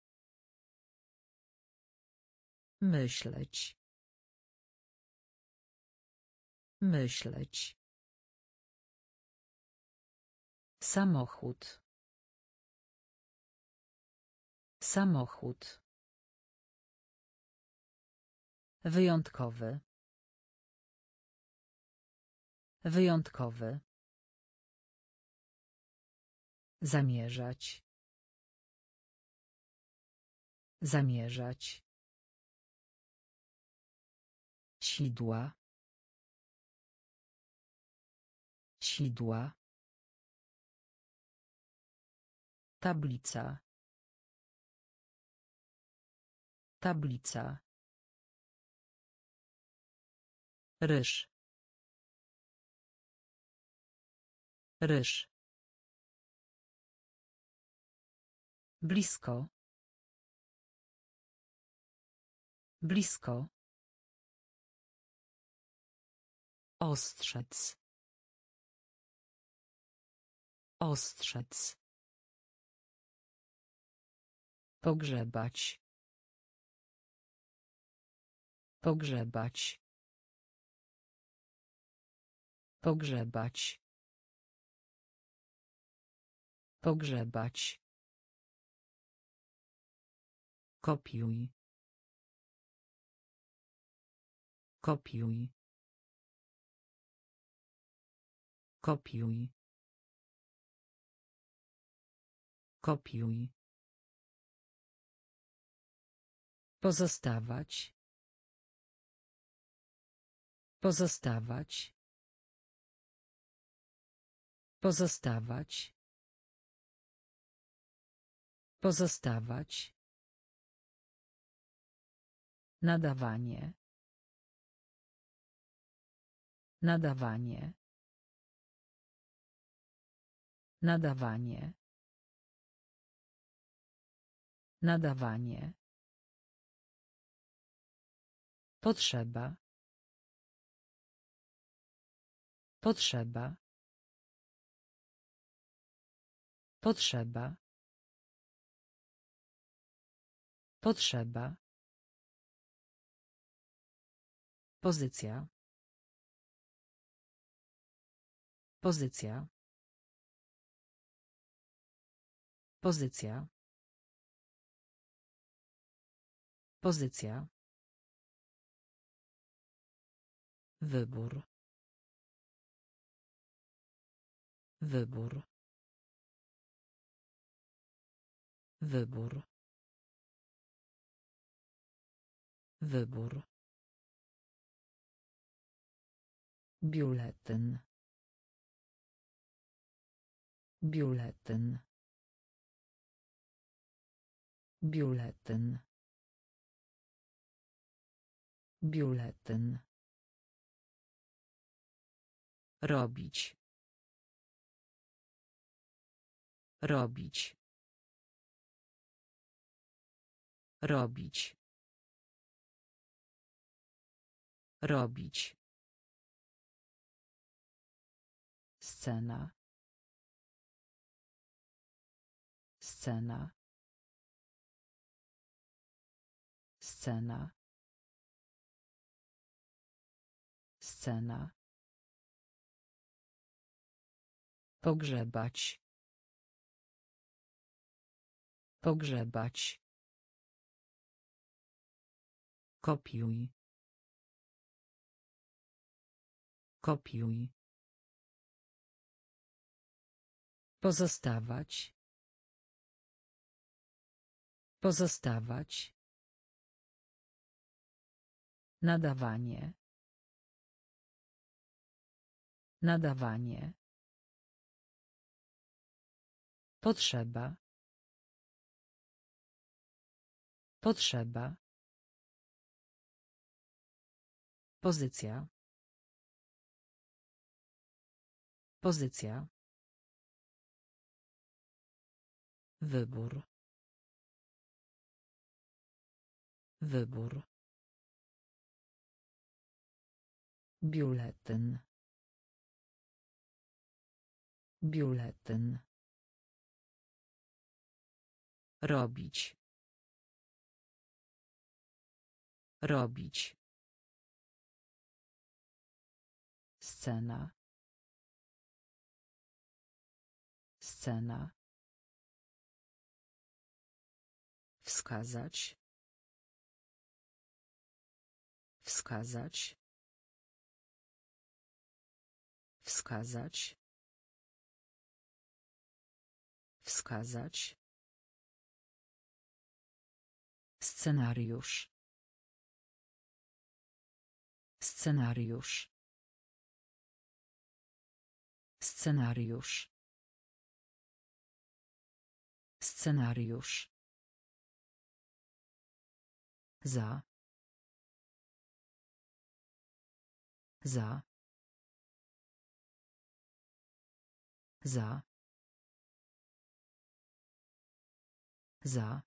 Myśleć. Myśleć. Samochód. Samochód. Wyjątkowy. Wyjątkowy. Zamierzać. Zamierzać. Sidła. Sidła. Tablica. Tablica. Ryż. Ryż. Blisko. Blisko. Ostrzec. Ostrzec. Pogrzebać. Pogrzebać. Pogrzebać. Pogrzebać. Kopiuj. Kopiuj. Kopiuj. Kopiuj. Pozostawać. Pozostawać. Pozostawać. Pozostawać. Nadawanie. Nadawanie. Nadawanie. Nadawanie. Potrzeba. Potrzeba. Potrzeba. Potrzeba. Pozycja. Pozycja. Pozycja. Pozycja. Wybór. Wybór. Wybór. Wybór. Biuletyn. Biuletyn. Biuletyn. Biuletyn. Robić. Robić. Robić. Robić. Scena. Scena. Scena. Scena. Pogrzebać. Pogrzebać. Kopiuj. Kopiuj. Pozostawać. Pozostawać. Nadawanie. Nadawanie. Potrzeba. Potrzeba. Pozycja. Pozycja. Wybór. Wybór. Biuletyn. Biuletyn. Robić. Robić. Scena. Scena. Wskazać. Wskazać. Wskazać. Wskazać. Scenariusz. Scenariusz. Scenariusz. Scenariusz. Za. Za. Za. Za.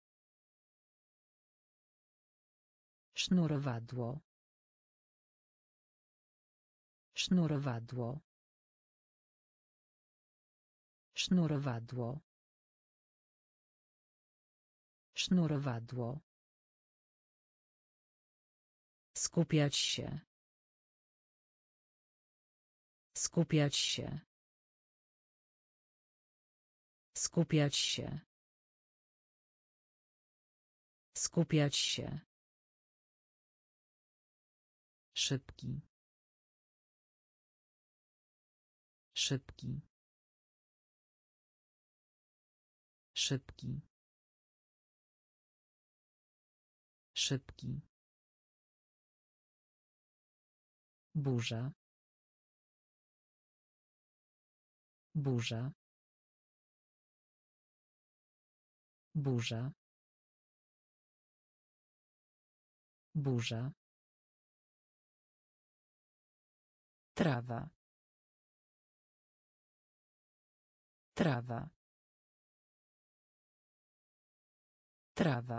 Sznurowadło. Sznurowadło. Sznurowadło. Sznurowadło. Skupiać się. Skupiać się. Skupiać się. Skupiać się. Szybki. Szybki. Szybki. Szybki. Burza. Burza. Burza. Burza. Trawa. Trawa. Trawa.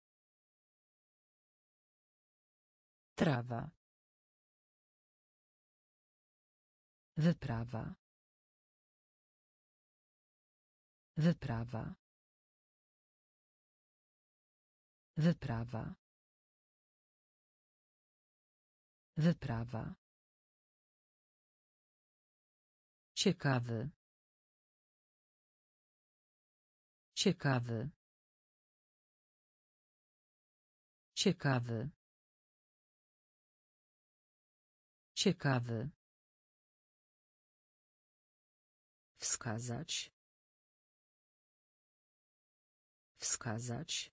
Trawa. Wyprawa. Wyprawa. Wyprawa. Wyprawa. Ciekawy. Ciekawy. Ciekawy. Ciekawy. Wskazać. Wskazać.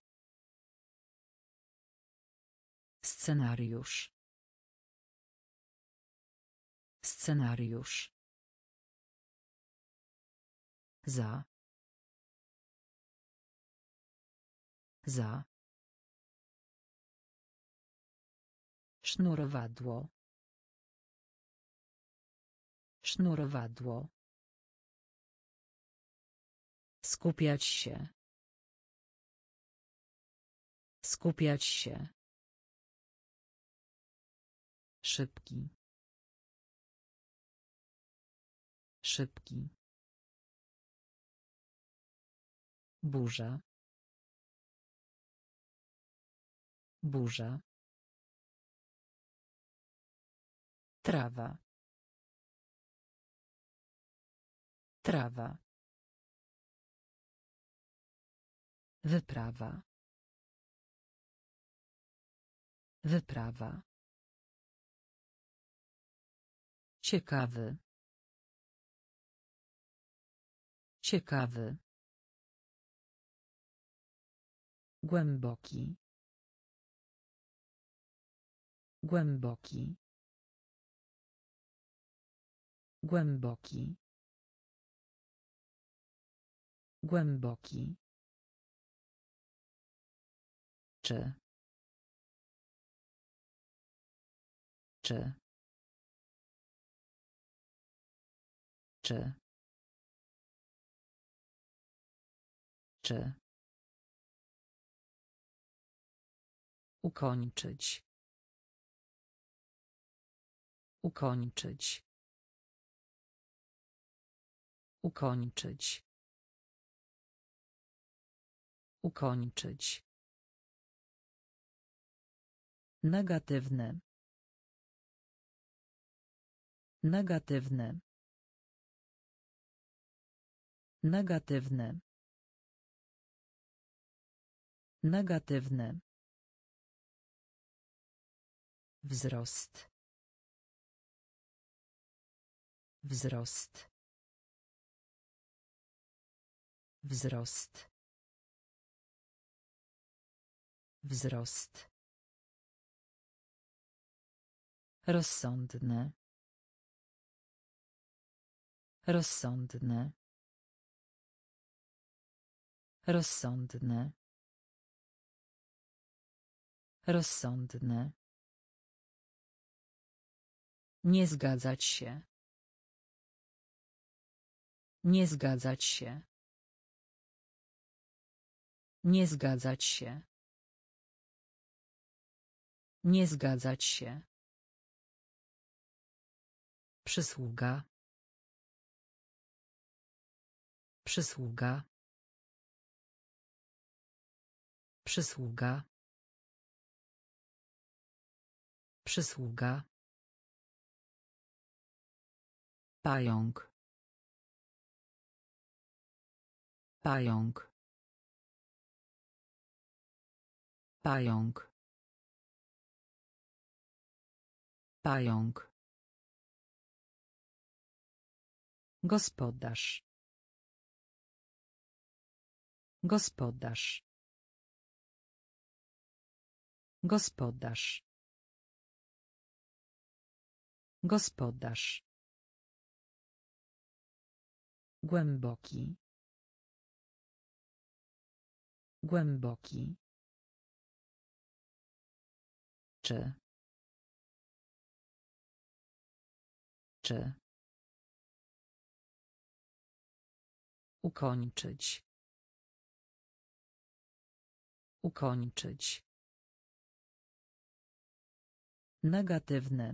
Scenariusz. Scenariusz. Za. Za. Sznurowadło. Sznurowadło. Skupiać się. Skupiać się. Szybki. Szybki. Burza. Burza. Trawa. Trawa. Wyprawa. Wyprawa. Ciekawy. Ciekawy. Głęboki. Głęboki. Głęboki. Głęboki. Czy. Czy. Czy. Czy. Ukończyć. Ukończyć. Ukończyć. Ukończyć. Negatywne. Negatywne. Negatywne. Negatywne. Wzrost. Wzrost. Wzrost. Wzrost. Rozsądne. Rozsądne. Rozsądne. Rozsądne. Nie zgadzać się. Nie zgadzać się. Nie zgadzać się. Nie zgadzać się. Przysługa. Przysługa. Przysługa. Przysługa. Pająk. Pająk. Pająk. Pająk. Gospodarz. Gospodarz. Gospodarz. Gospodarz. Głęboki. Głęboki. Czy. Czy. Ukończyć. Ukończyć. Negatywny.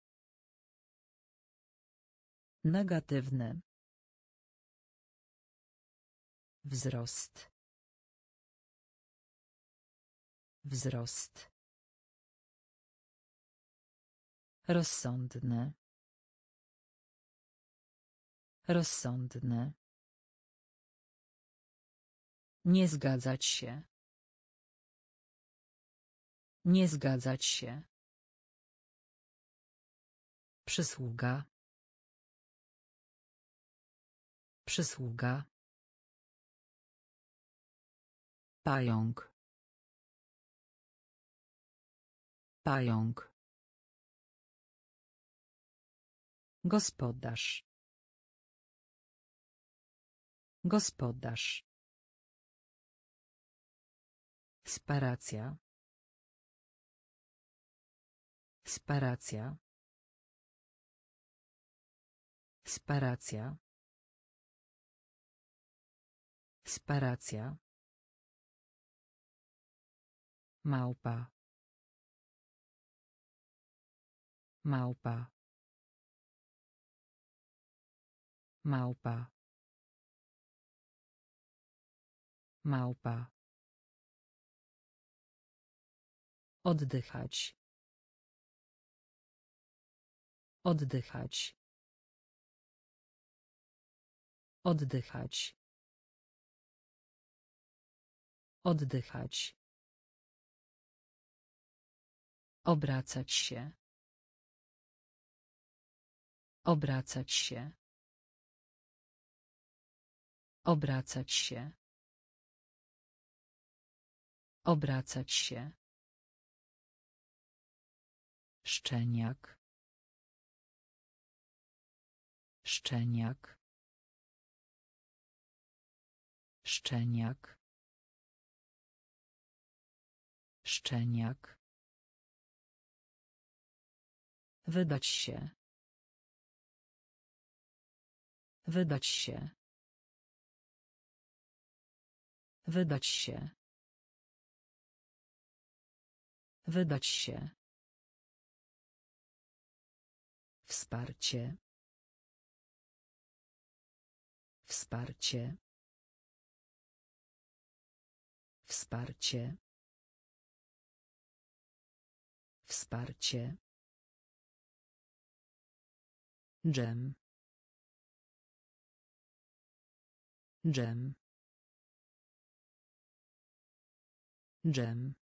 Negatywny. Wzrost. Wzrost. Rozsądny. Rozsądny. Nie zgadzać się. Nie zgadzać się. Przysługa. Przysługa. Pająk. Pająk. Gospodarz. Gospodarz. Sparacja. Sparacja. Sparacja. Sparacja. Małpa. Małpa. Małpa. Małpa. Oddychać. Oddychać. Oddychać. Oddychać. Obracać się. Obracać się. Obracać się. Obracać się. Szczeniak. Szczeniak. Szczeniak. Szczeniak. Wydać się. Wydać się. Wydać się. Wydać się. Wsparcie. Wsparcie. Wsparcie. Wsparcie. Dżem. Dżem. Dżem.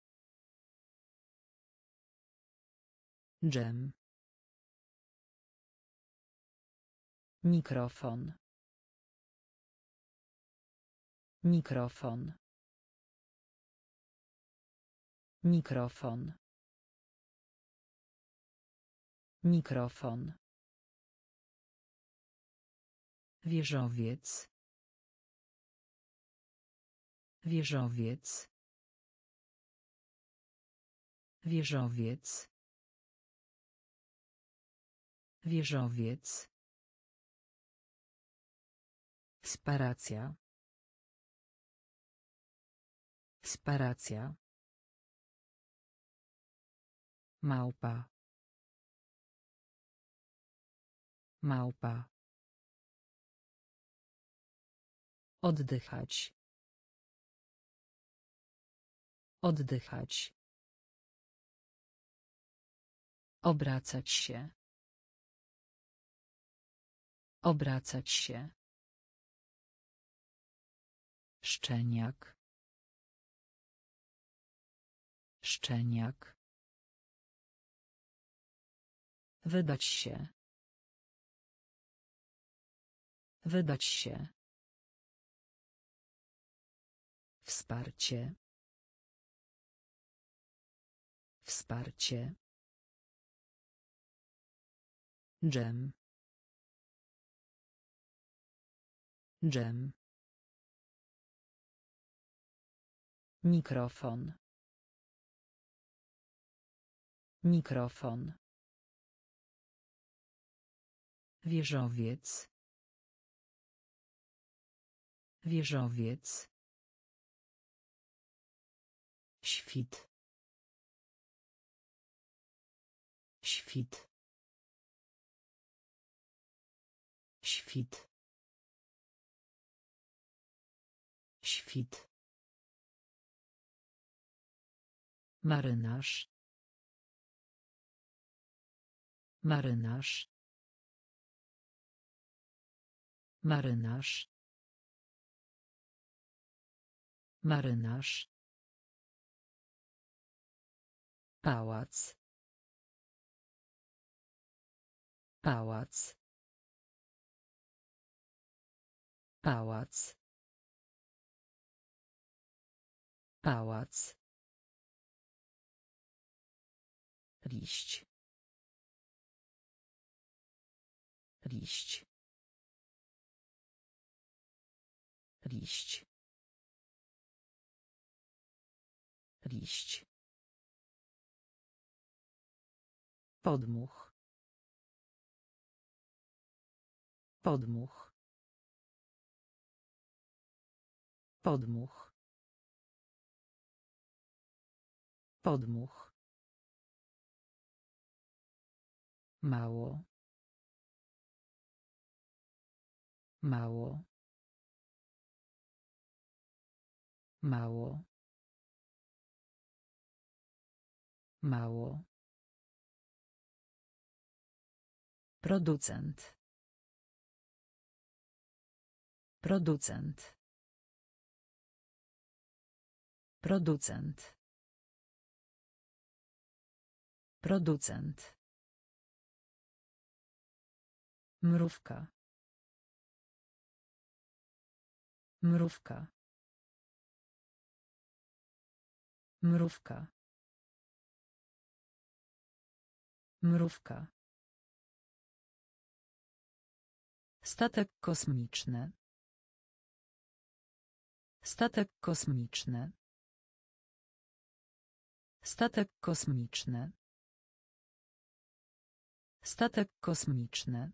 Dżem. Mikrofon. Mikrofon. Mikrofon. Mikrofon. Wieżowiec. Wieżowiec. Wieżowiec. Wieżowiec. Sparacja. Sparacja. Małpa. Małpa. Oddychać. Oddychać. Obracać się. Obracać się. Szczeniak. Szczeniak. Wydać się. Wydać się. Wsparcie. Wsparcie. Dżem. Dżem. Mikrofon. Mikrofon. Wieżowiec. Wieżowiec. Świt. Świt. Świt. Świt. Marynarz. Marynarz. Marynarz. Marynarz. Pałac. Pałac. Pałac. Pałac. Liść. Liść. Liść. Liść. Podmuch. Podmuch. Podmuch. Podmuch. Mało. Mało. Mało. Mało. Producent. Producent. Producent. Producent. Mrówka. Mrówka. Mrówka. Mrówka. Statek kosmiczny. Statek kosmiczny. Statek kosmiczny. Statek kosmiczny.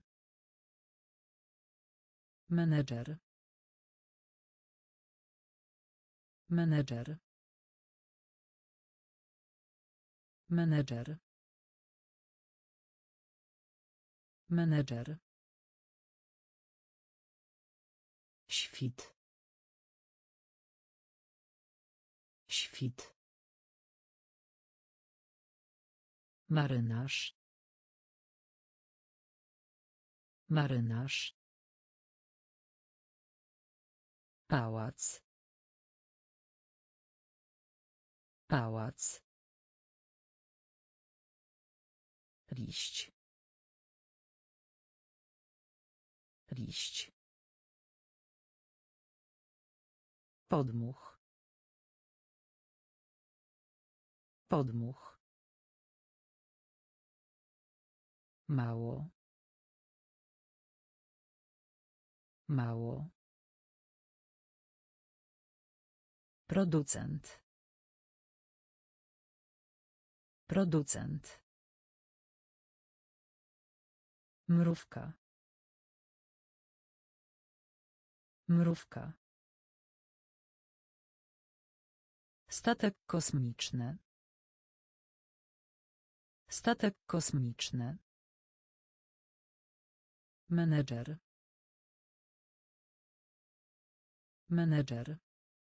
Menedżer. Menedżer. Menedżer. Menedżer. Świt. Świt. Marynarz. Marynarz. Pałac. Pałac. Liść. Liść. Podmuch. Podmuch. Mało. Mało. Producent. Producent. Mrówka. Mrówka. Statek kosmiczny. Statek kosmiczny. Menedżer. Menedżer.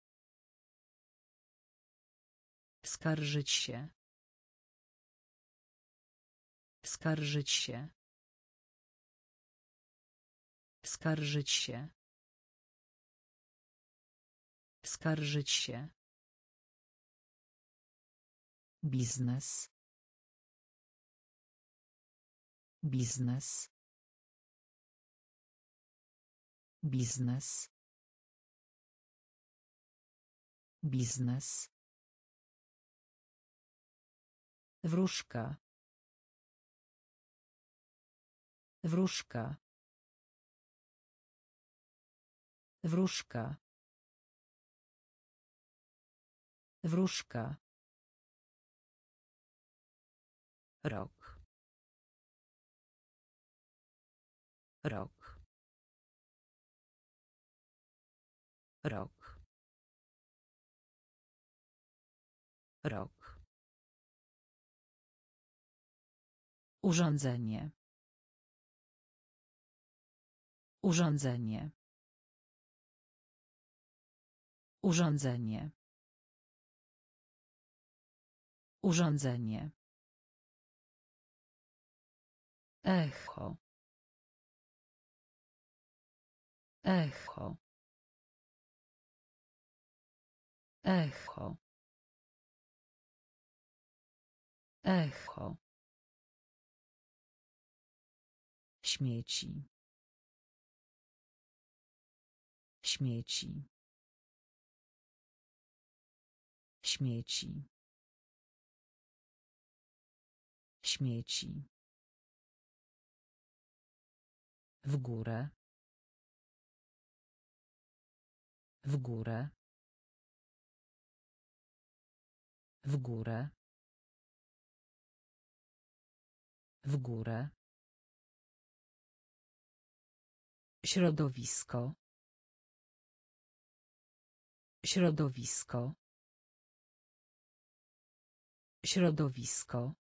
Skarżyć się. Skarżyć się. Skarżyć się. Skarżyć się. Biznes. Biznes. Biznes. Biznes. Wróżka. Wróżka. Wróżka. Wróżka. Rok. Rok. Rok. Rok. Urządzenie. Urządzenie. Urządzenie. Urządzenie. Echo. Echo. Echo. Echo. Śmieci. Śmieci. Śmieci. Śmieci. W górę. W górę. W górę. W górę. Środowisko. Środowisko. Środowisko.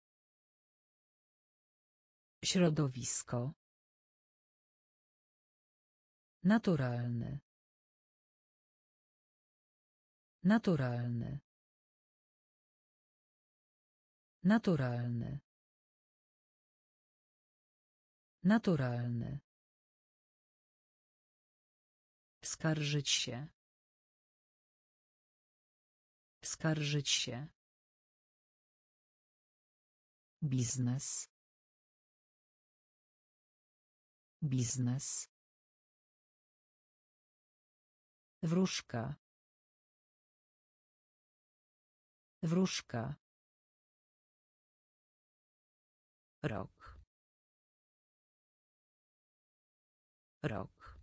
Środowisko. Naturalny. Naturalny. Naturalny. Naturalny. Skarżyć się. Skarżyć się. Biznes. Biznes. Wróżka. Wróżka. Rok. Rok.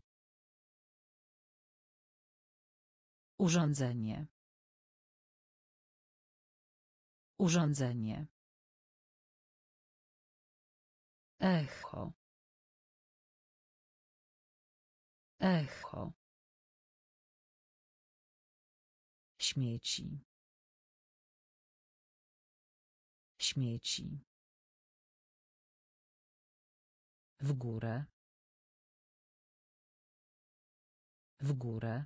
Urządzenie. Urządzenie. Echo. Echo. Śmieci. Śmieci. W górę. W górę.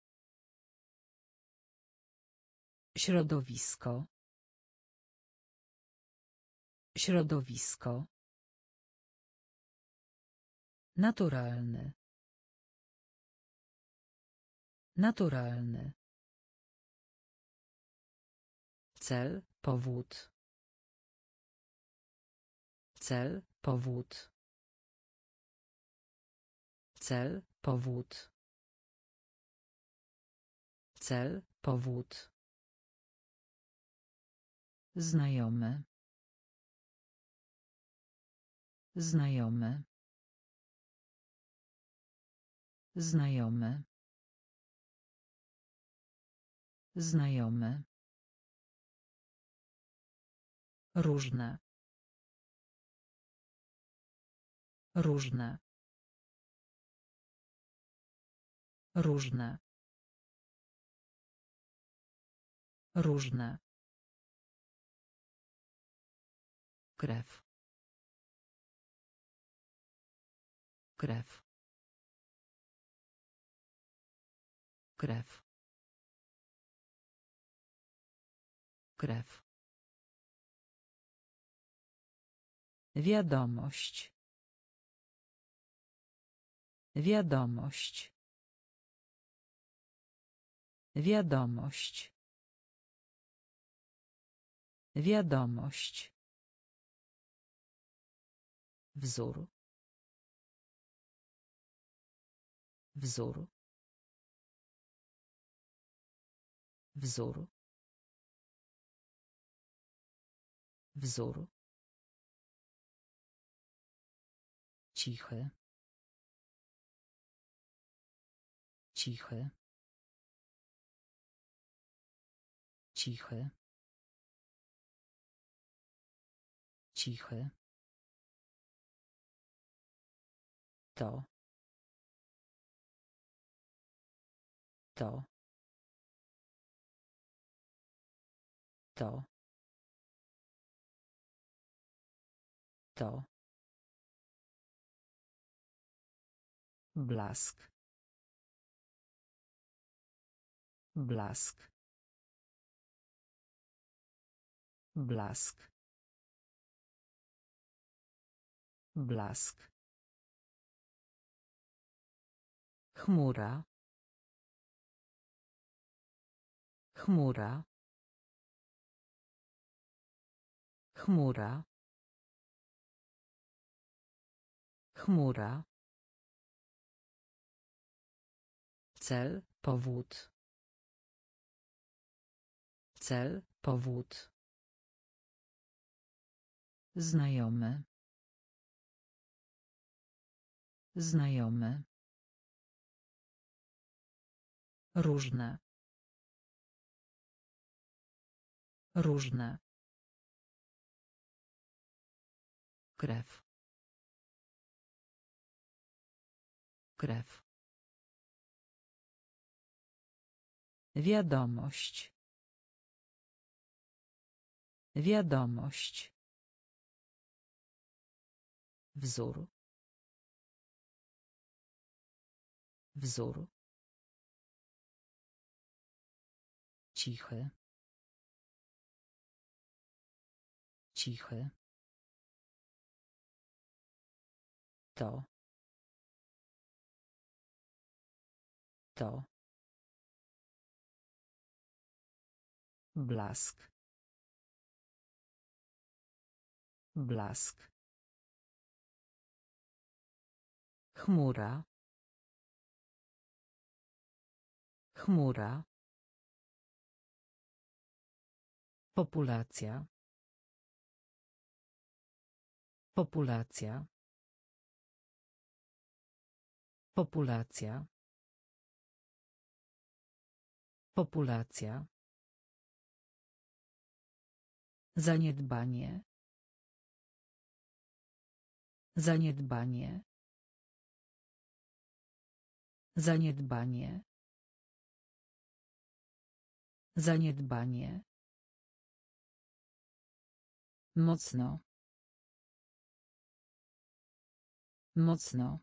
Środowisko. Środowisko. Naturalny. Naturalny. Cel, powód. Cel, powód. Cel, powód. Cel, powód. Znajomy. Znajomy. Znajomy. Znajomy. Różne. Różne. Różne. Różne. Krew. Krew. Krew. Krew. Wiadomość. Wiadomość. Wiadomość. Wiadomość. Wzór. Wzór. Wzór. Wzór. Cichy. Cichy. Cichy. Cichy. To. To. To. To. Blask. Blask. Blask. Blask. Chmura. Chmura. Chmura. Chmura. Cel, powód. Cel, powód. Znajomy. Znajomy. Różne. Różne. Krew. Krew. Wiadomość. Wiadomość. Wzór. Wzór. Cichy. Cichy. To. To. Blask. Blask. Chmura. Chmura. Populacja. Populacja. Populacja. Populacja. Zaniedbanie. Zaniedbanie. Zaniedbanie. Zaniedbanie. Mocno. Mocno.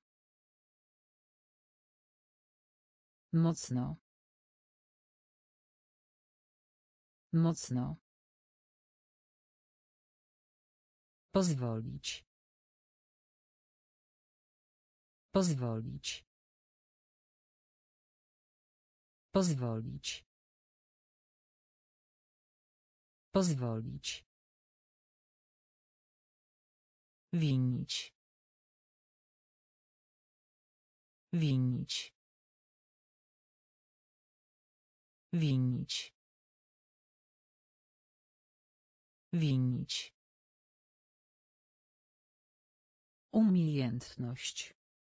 Mocno. Mocno. Pozwolić. Pozwolić. Pozwolić. Pozwolić. Winić. Winić. Winić. Winić. Umiejętność.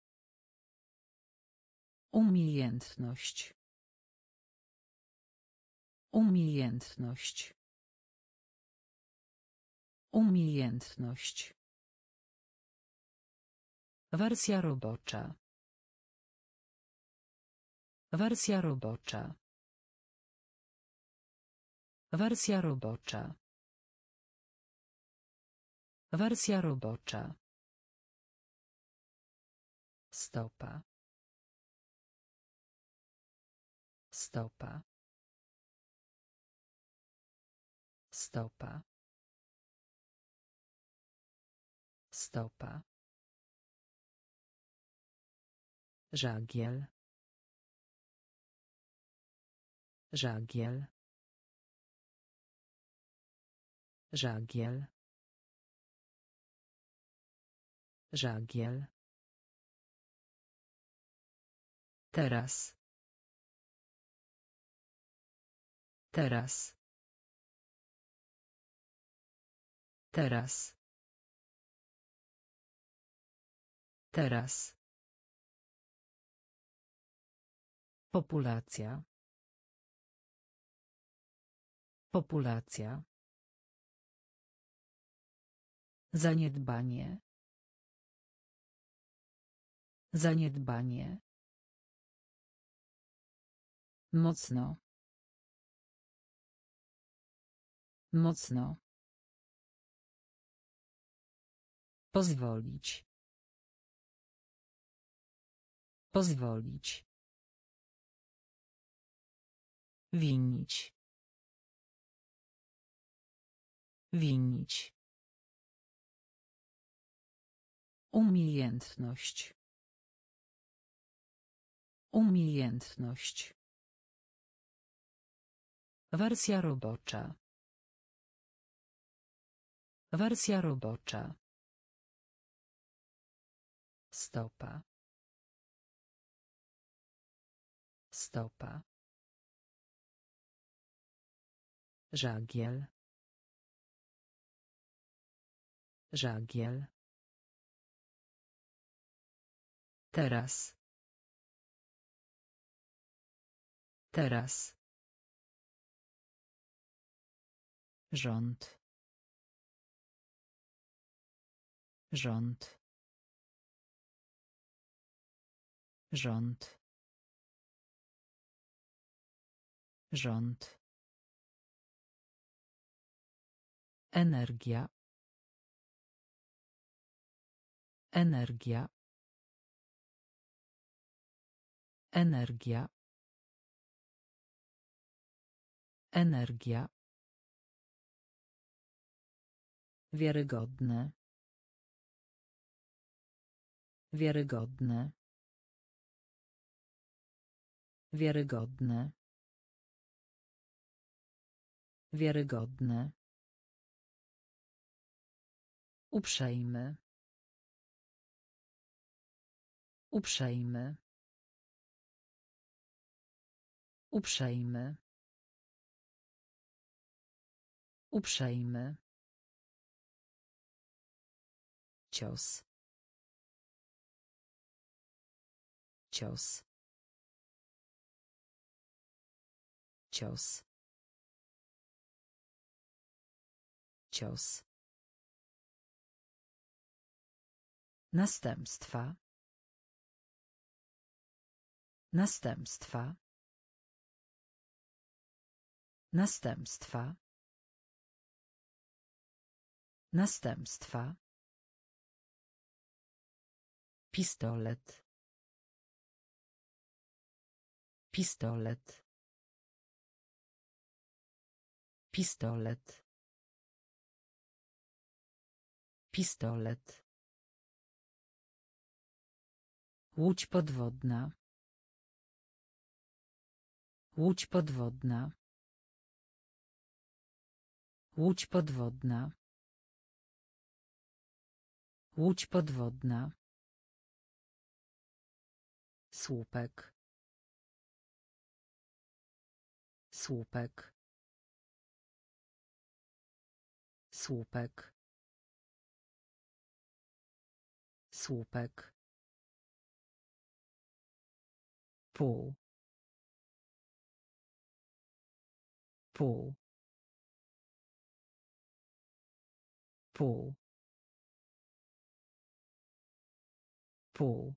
Umiejętność. Umiejętność. Umiejętność. Wersja robocza. Wersja robocza. Wersja robocza. Wersja robocza. Stopa. Stopa. Stopa. Stopa. Żagiel. Żagiel. Żagiel. Żagiel. Teraz. Teraz. Teraz. Teraz. Populacja. Populacja. Zaniedbanie. Zaniedbanie. Mocno. Mocno. Pozwolić. Pozwolić. Winić. Winić. Umiejętność. Umiejętność. Wersja robocza. Wersja robocza. Stopa. Stopa. Żagiel. Żagiel. Teraz. Teraz. Rząd. Rząd. Rząd. Rząd. Energia. Energia. Energia. Energia. Wiarygodne. Wiarygodne. Wiarygodne. Wiarygodne. Uprzejmy. Uprzejmy. Uprzejmy. Uprzejmy. Cios. Cios. Cios. Cios. Następstwa. Następstwa. Następstwa. Następstwa. Pistolet. Pistolet. Pistolet. Pistolet. Łódź podwodna. Łódź podwodna. Łódź podwodna. Łódź podwodna. Słupek. Słupek. Słupek. Słupek. Pół. Pół. Pół. Pół.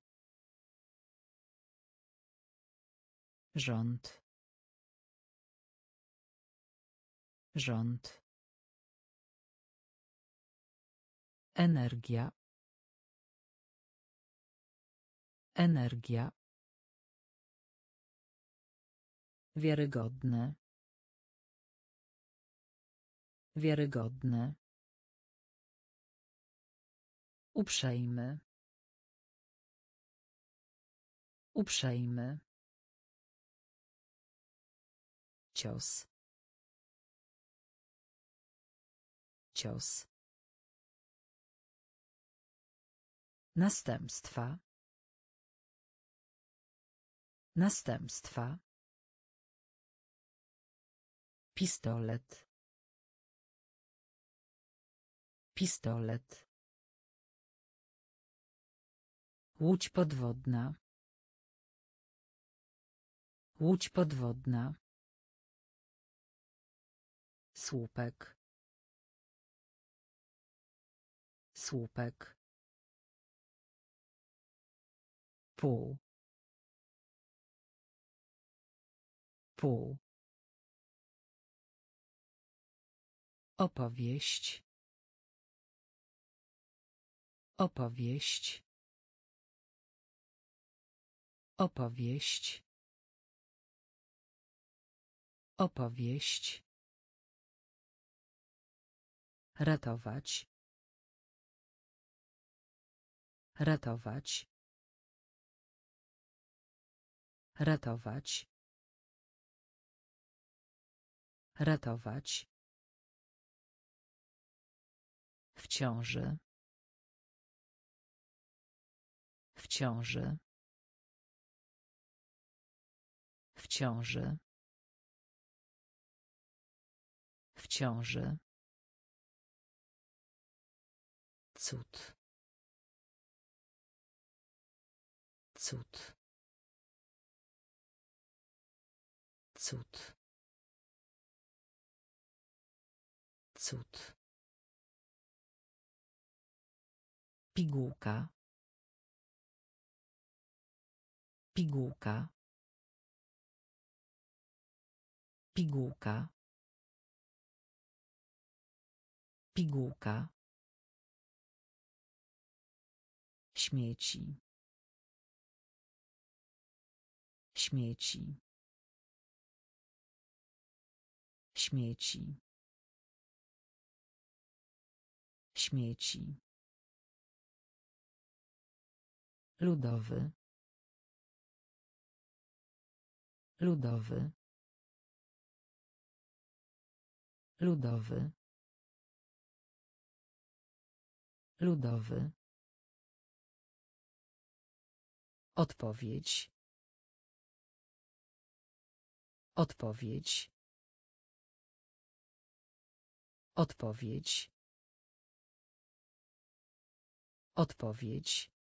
Rząd. Rząd. Energia. Energia. Wiarygodne. Wiarygodne. Uprzejmy. Uprzejmy. Cios. Cios. Następstwa. Następstwa. Pistolet. Pistolet. Łódź podwodna. Łódź podwodna. Słupek. Słupek. Pół. Pół. Opowieść. Opowieść. Opowieść. Opowieść. Ratować. Ratować. Ratować. Ratować. W ciąży. W ciąży. W ciąży. W ciąży. Cud. Cud. Cud. Cud. Pigułka. Pigułka. Pigułka. Pigułka. Śmieci. Śmieci. Śmieci. Śmieci. Ludowy. Ludowy. Ludowy. Ludowy. Odpowiedź. Odpowiedź. Odpowiedź. Odpowiedź.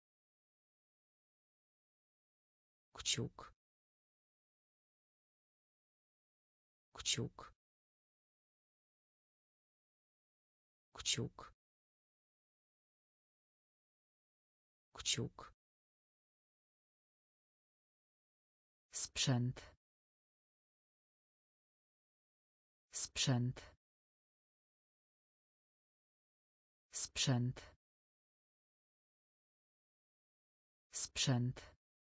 Kciuk. Kciuk. Kciuk. Kciuk. Sprzęt. Sprzęt. Sprzęt. Sprzęt.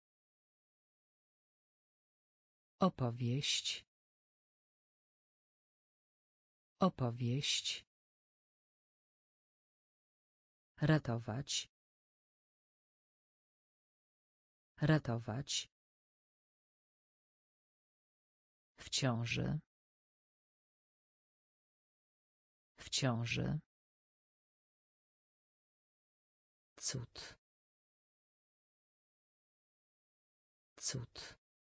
Opowieść. Opowieść. Ratować. Ratować. W ciąży. W ciąży. Cud. Cud.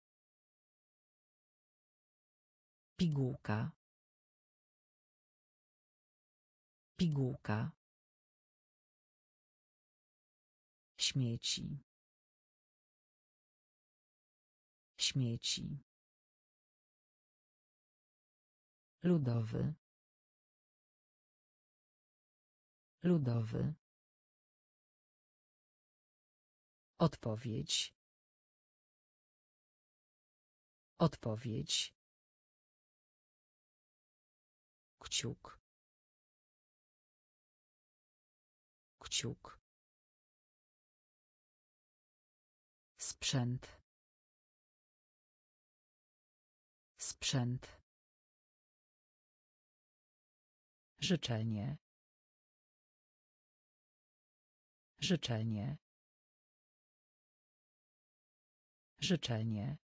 Pigułka. Pigułka. Śmieci. Śmieci. Ludowy. Ludowy. Odpowiedź. Odpowiedź. Kciuk. Kciuk. Sprzęt. Sprzęt. Życzenie. Życzenie. Życzenie.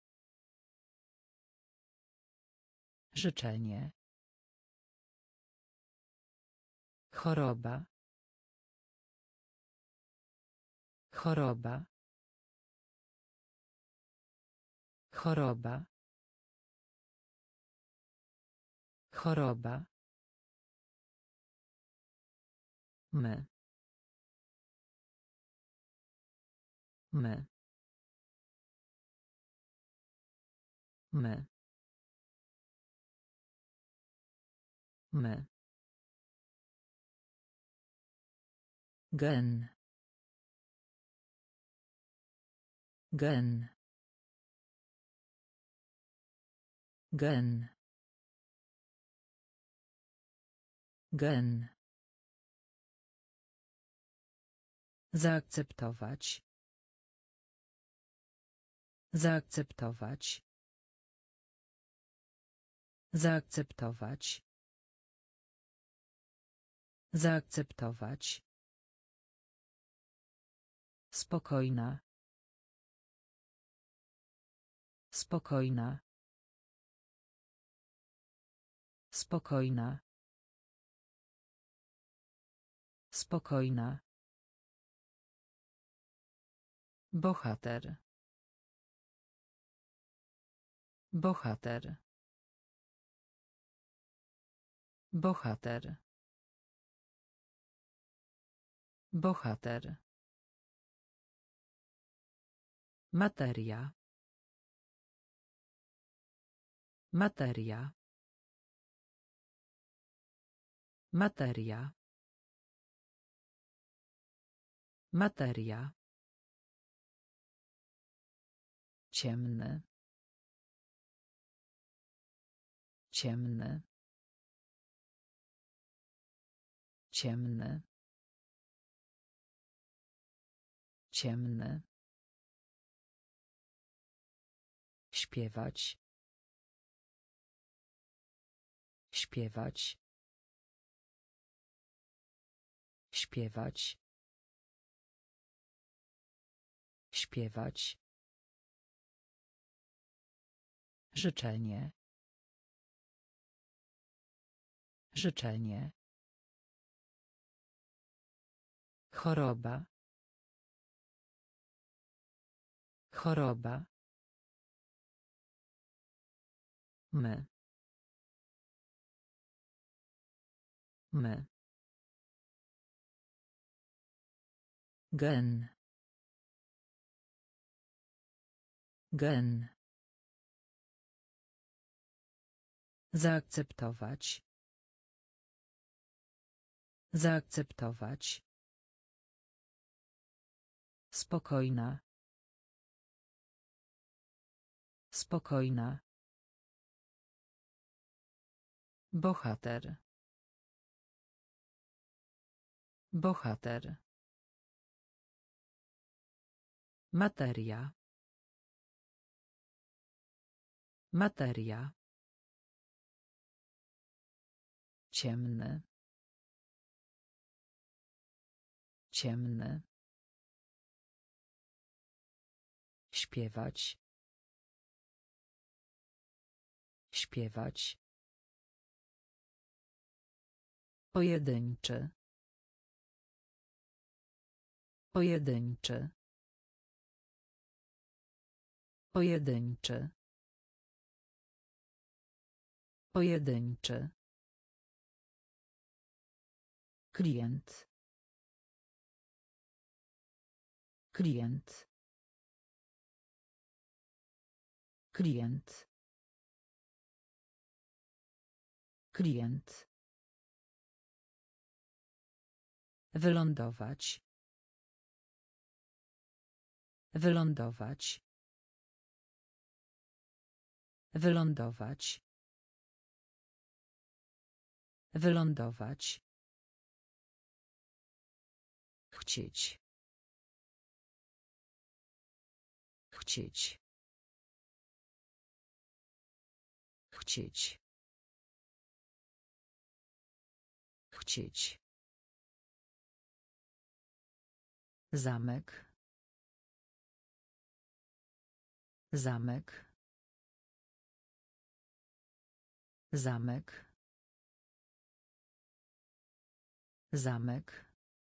Życzenie. Choroba. Choroba. Choroba. Choroba. My. My. My. My. Gen. Gen. Gen. Gen. Zaakceptować. Zaakceptować. Zaakceptować. Zaakceptować. Spokojna. Spokojna. Spokojna. Spokojna. Bohater. Bohater. Bohater. Bohater. Materia. Materia. Materia. Materia. Ciemny. Ciemny. Ciemny. Ciemny. Śpiewać. Śpiewać. Śpiewać. Śpiewać. Życzenie. Życzenie. Choroba. Choroba. My. My. Gen. Gen. Zaakceptować. Zaakceptować. Spokojna. Spokojna. Bohater. Bohater. Materia. Materia. Ciemny. Ciemny. Śpiewać. Śpiewać. Pojedynczy. Pojedynczy. Pojedynczy. Pojedynczy. Klient. Klient. Klient. Klient. Wylądować. Wylądować. Wylądować. Wylądować. Chcieć. Chcieć. Chcieć. Chcieć. Zamek. Zamek. Zamek. Zamek.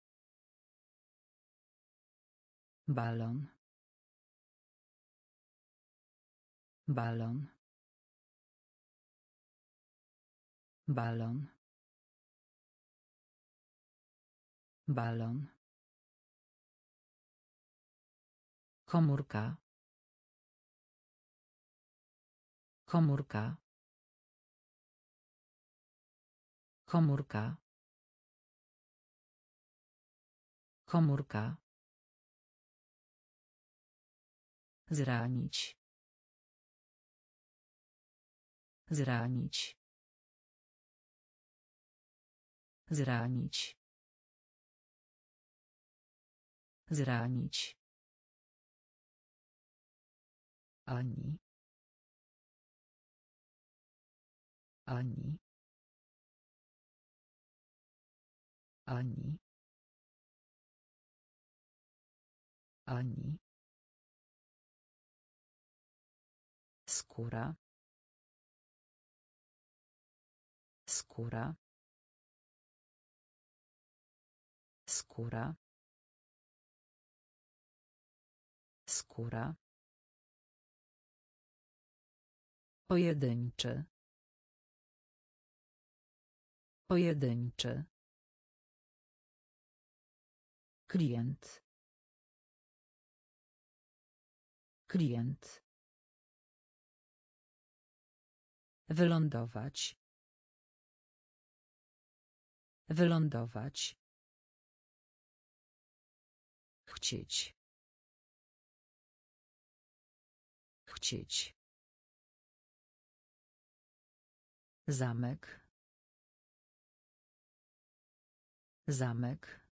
Balon. Balon. Balon. Balon. Komórka. Komórka. Komórka. Komórka. Zranić. Zranić. Zranić. Zranić. Ani. Ani. Ani. Ani. Skóra. Skóra. Skóra. Skóra. Pojedynczy. Pojedynczy. Klient. Klient. Wylądować. Wylądować. Chcieć. Chcieć. Zamek. Zamek.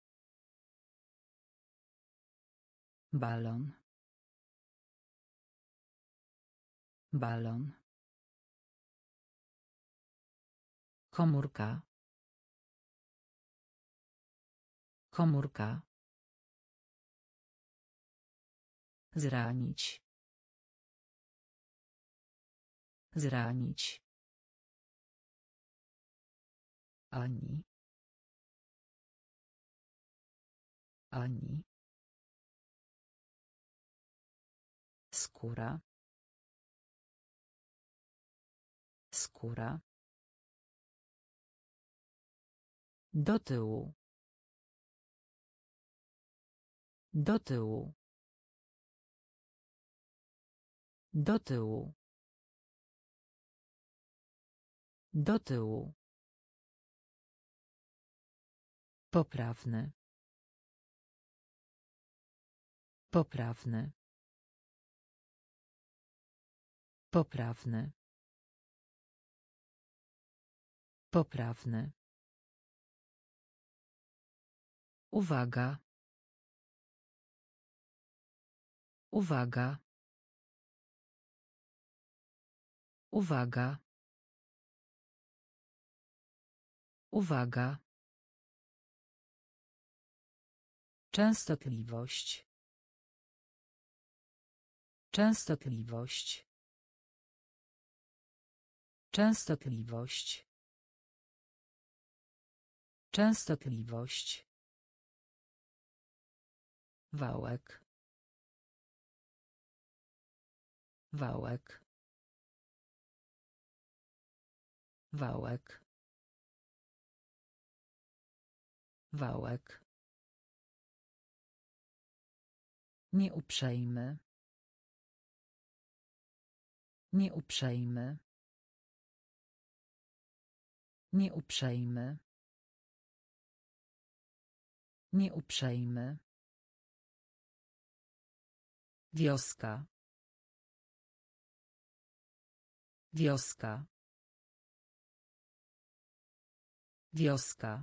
Balon. Balon. Komórka. Komórka. Zranić. Zranić. Ani. Ani. Skóra. Skóra. Do tyłu. Do tyłu. Do tyłu. Do tyłu. Poprawny. Poprawny. Poprawny. Poprawny. Uwaga. Uwaga. Uwaga. Uwaga. Częstotliwość. Częstotliwość. Częstotliwość. Częstotliwość. Wałek. Wałek. Wałek. Wałek. Nieuprzejmy. Nieuprzejmy. Nieuprzejmy. Nieuprzejmy. Wioska. Wioska. Wioska.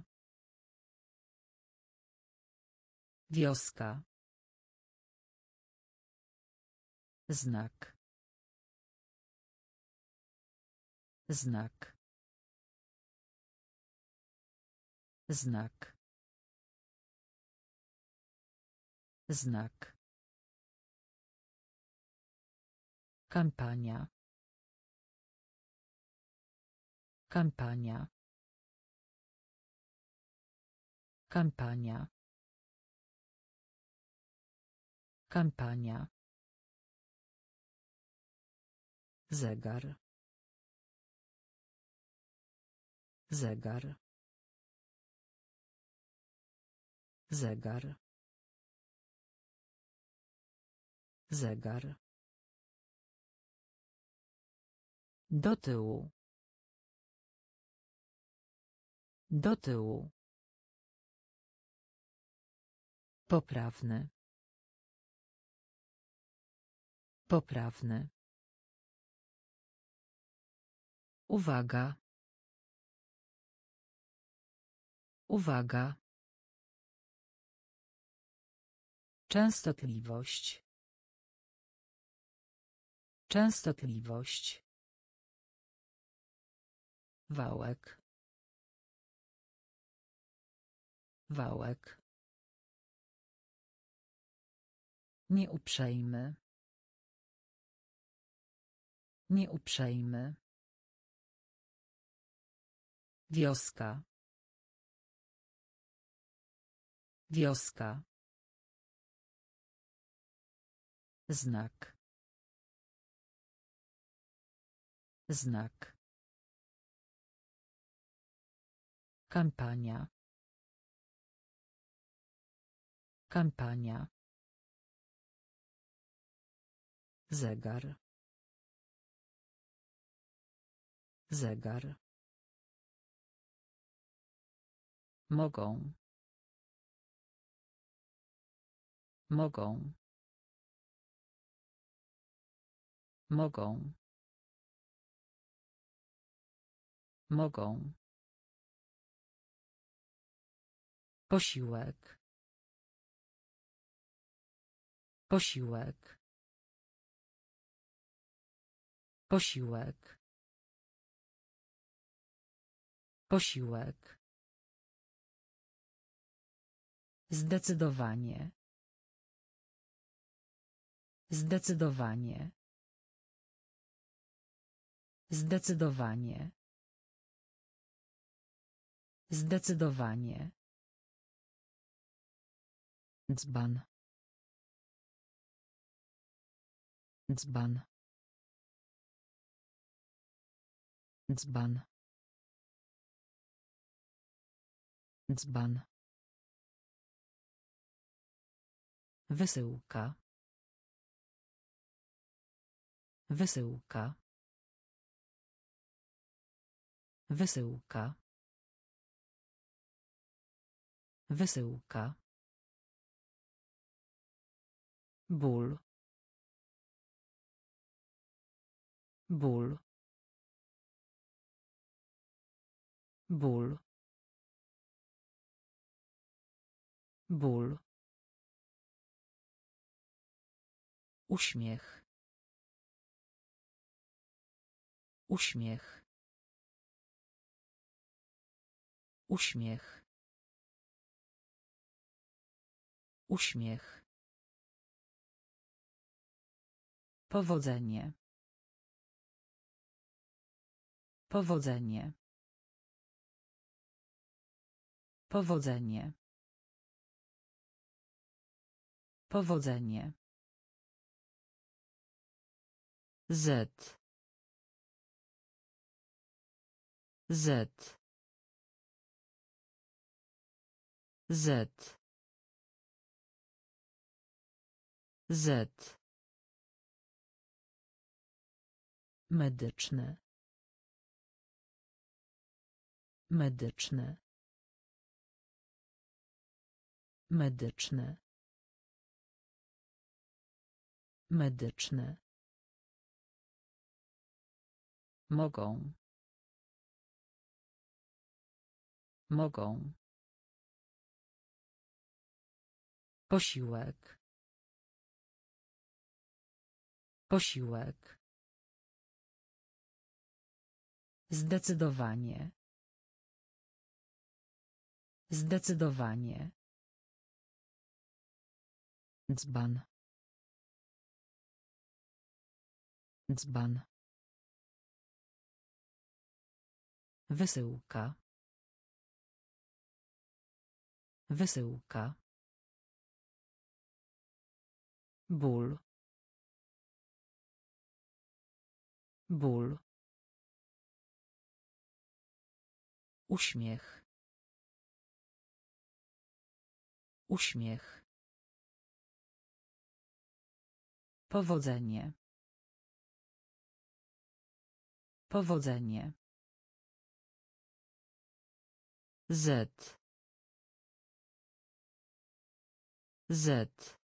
Wioska. Znak. Znak. Znak. Znak. Kampania. Kampania. Kampania. Kampania. Zegar. Zegar. Zegar. Zegar. Do tyłu. Do tyłu. Poprawny. Poprawny. Uwaga. Uwaga. Częstotliwość. Częstotliwość. Wałek. Wałek. Nieuprzejmy. Nieuprzejmy. Wioska. Wioska. Znak. Znak. Kampania. Kampania. Zegar. Zegar. Mogą. Mogą. Mogą. Mogą. Posiłek. Posiłek. Posiłek. Posiłek. Zdecydowanie. Zdecydowanie. Zdecydowanie. Zdecydowanie. Dzban. Dzban. Dzban. Dzban. Wysyłka. Wysyłka. Wysyłka. Wysyłka. Ból. Ból. Ból. Ból. Uśmiech. Uśmiech. Uśmiech. Uśmiech. Powodzenie. Powodzenie. Powodzenie. Powodzenie. Z. Z. Z. Z. Medyczne. Medyczne. Medyczne. Medyczne. Mogą. Mogą. Posiłek. Posiłek. Zdecydowanie. Zdecydowanie. Dzban. Dzban. Wysyłka. Wysyłka. Ból. Ból. Uśmiech. Uśmiech. Powodzenie. Powodzenie. Z. Z.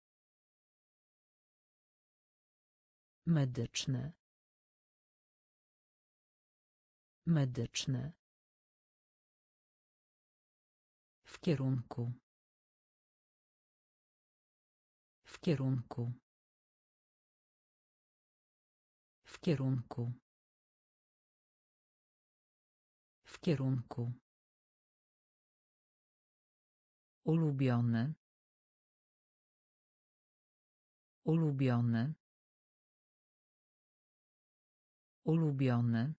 Medyczne. Medyczne. W kierunku. W kierunku. W kierunku. W kierunku. Ulubiony. Ulubiony. Ulubiony.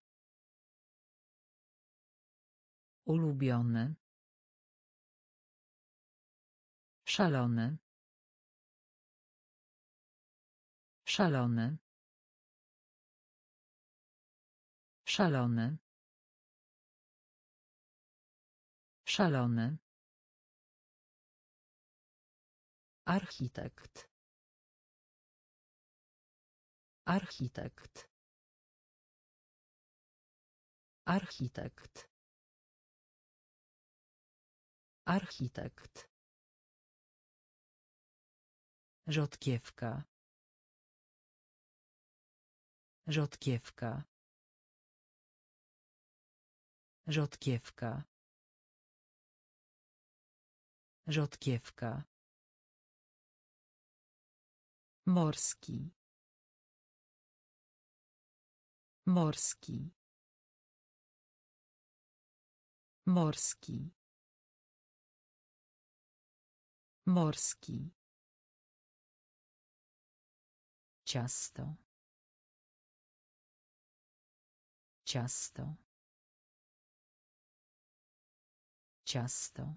Ulubiony. Szalony. Szalony. Szalony. Szalony. Architekt. Architekt. Architekt. Architekt. Rzodkiewka. Rzodkiewka. Rzodkiewka. Rzodkiewka. Morski. Morski. Morski. Morski. Ciasto. Ciasto. Ciasto.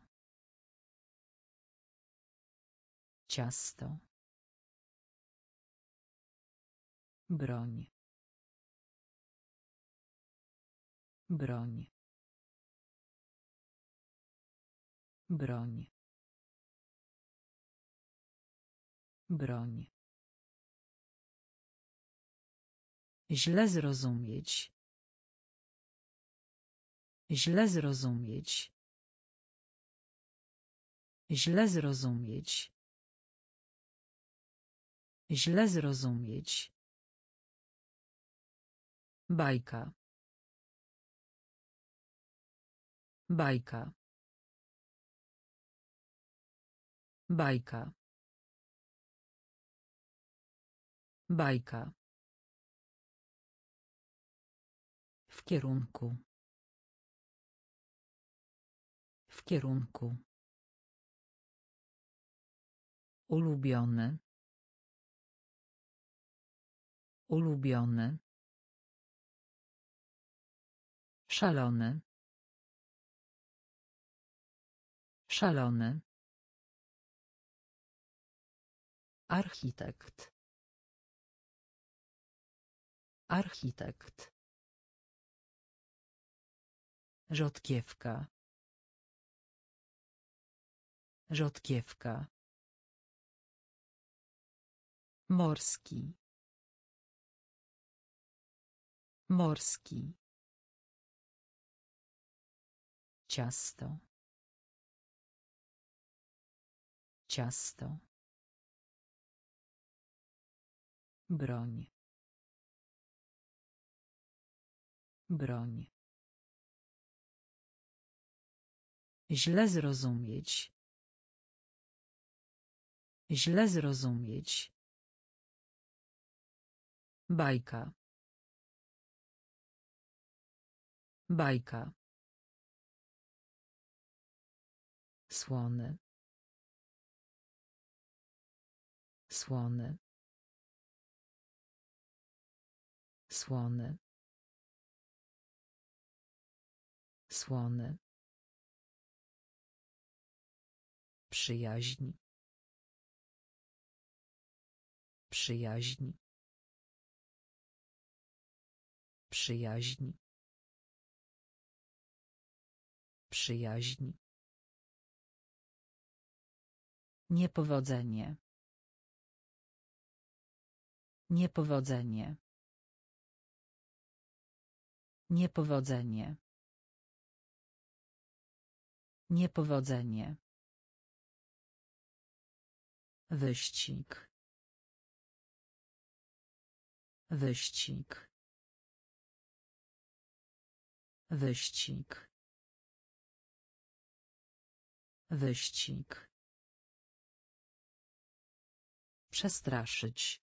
Ciasto. Broń. Broń. Broń. Broń. Źle zrozumieć. Źle zrozumieć. Źle zrozumieć. Źle zrozumieć. Bajka. Bajka. Bajka. Bajka. W kierunku. W kierunku. Ulubiony. Ulubiony. Szalony. Szalony. Architekt. Architekt. Rzodkiewka. Rzodkiewka. Morski. Morski. Ciasto. Ciasto. Broń. Broń. Źle zrozumieć. Źle zrozumieć. Bajka. Bajka. Słony. Słony. Słony. Słony. Przyjaźń. Przyjaźń. Przyjaźń. Przyjaźń. Niepowodzenie. Niepowodzenie. Niepowodzenie. Niepowodzenie. Wyścig. Wyścig. Wyścig. Wyścig. Przestraszyć.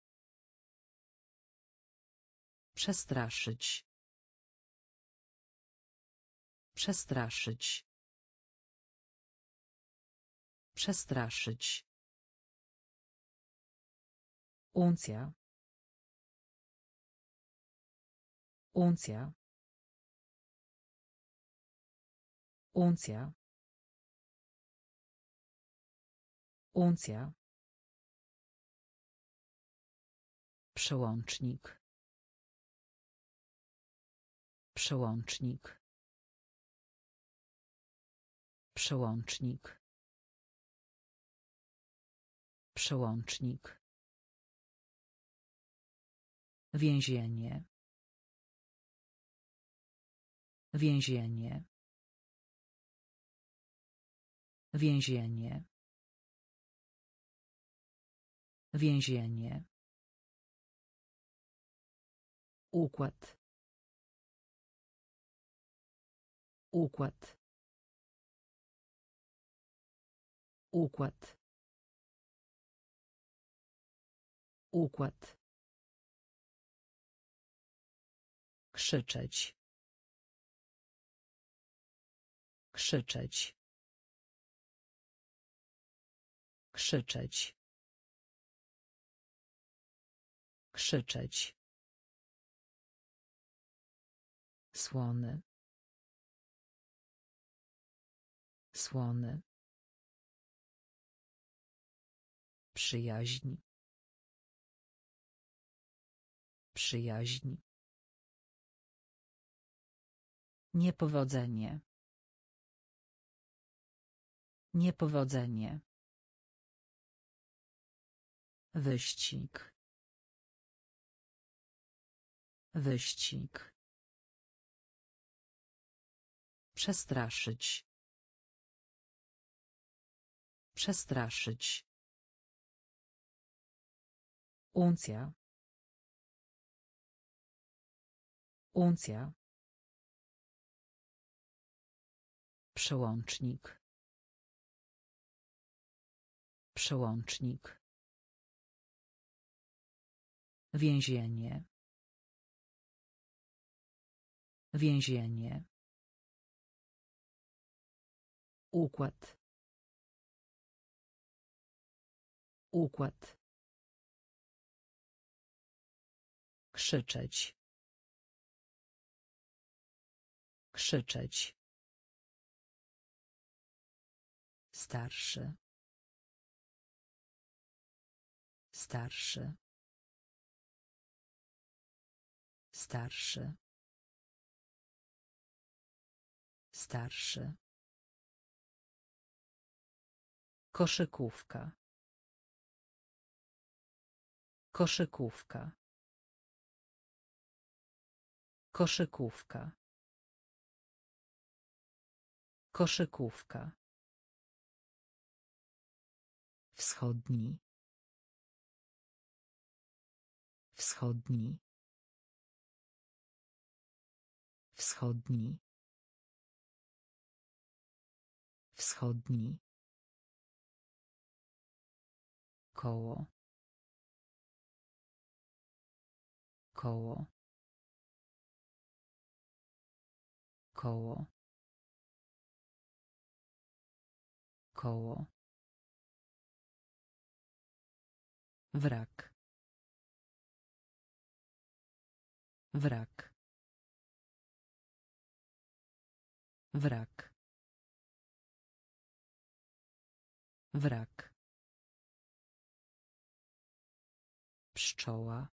Przestraszyć. Przestraszyć. Przestraszyć. Uncja. Uncja. Uncja. Uncja. Przełącznik. Przełącznik. Przełącznik. Przełącznik. Więzienie. Więzienie. Więzienie. Więzienie. Układ. Układ. Układ. Układ. Krzyczeć. Krzyczeć. Krzyczeć. Krzyczeć. Słony. Słony. Przyjaźń. Przyjaźń. Niepowodzenie. Niepowodzenie. Wyścig. Wyścig. Przestraszyć. Przestraszyć. Uncja. Uncja. Przełącznik. Przełącznik. Więzienie. Więzienie. Układ. Układ. Krzyczeć. Krzyczeć. Starszy. Starszy. Starszy. Starszy. Koszykówka. Koszykówka. Koszykówka. Koszykówka. Wschodni. Wschodni. Wschodni. Wschodni. Koło. Koło. Koło. Koło. Wrak. Wrak. Wrak. Wrak. Pszczoła.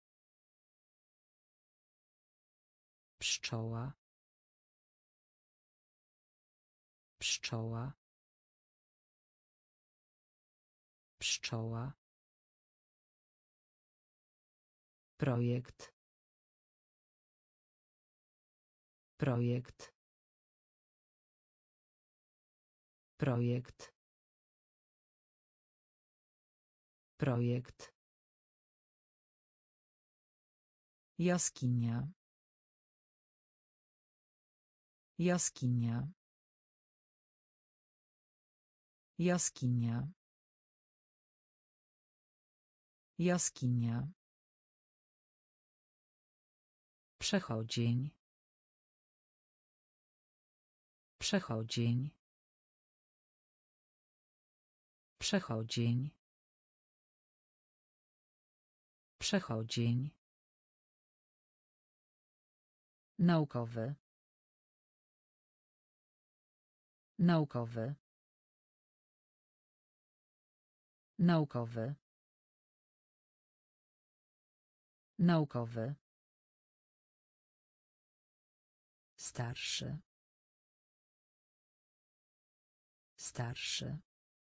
Pszczoła. Pszczoła. Pszczoła. Projekt. Projekt. Projekt. Projekt. Jaskinia. Jaskinia. Jaskinia. Jaskinia. Przechodzień. Przechodzień. Przechodzień. Przechodzień. Naukowy. Naukowy. Naukowy. Naukowy. Starszy. Starszy.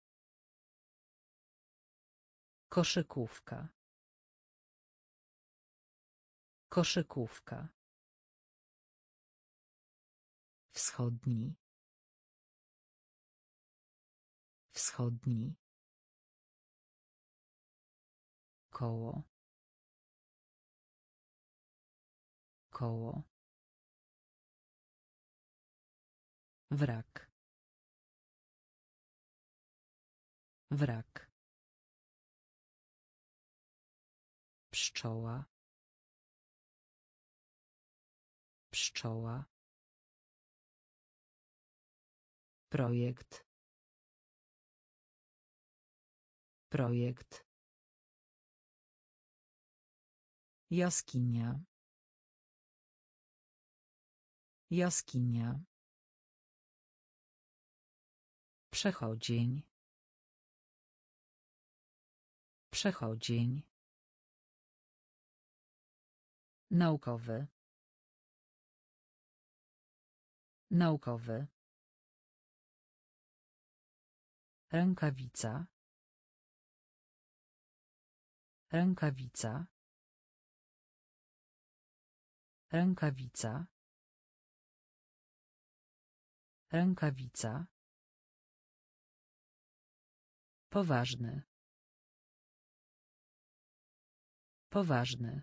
Koszykówka. Koszykówka. Wschodni. Wschodni. Koło. Koło. Wrak. Wrak. Pszczoła. Pszczoła. Projekt. Projekt. Jaskinia. Jaskinia. Przechodzień. Przechodzień. Naukowy. Naukowy. Rękawica. Rękawica. Rękawica. Rękawica. Poważny. Poważny.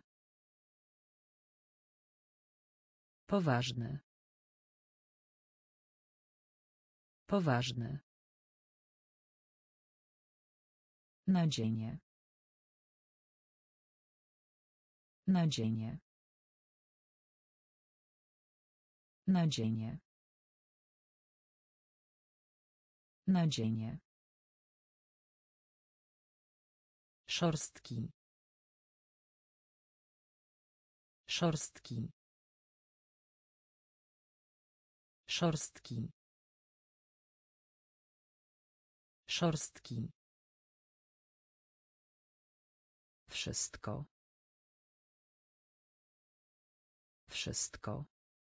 Poważny. Poważny. Nadzienie. Nadzienie. Nadzienie. Nadzienie. Szorstki. Szorstki. Szorstki. Szorstki. Wszystko. Wszystko.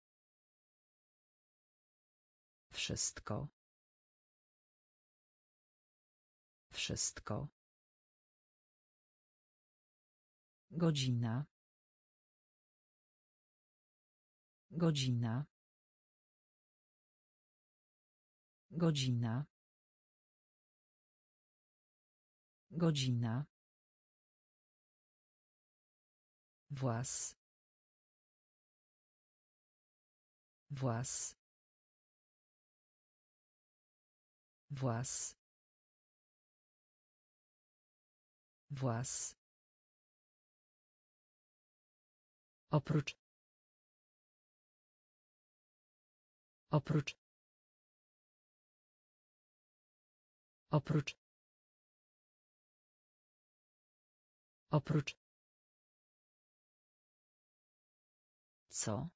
Wszystko. Wszystko. Godzina. Godzina. Godzina. Godzina. Włas. Włas. Włas. Włas. Oprócz. Oprócz. Oprócz. Oprócz. Co?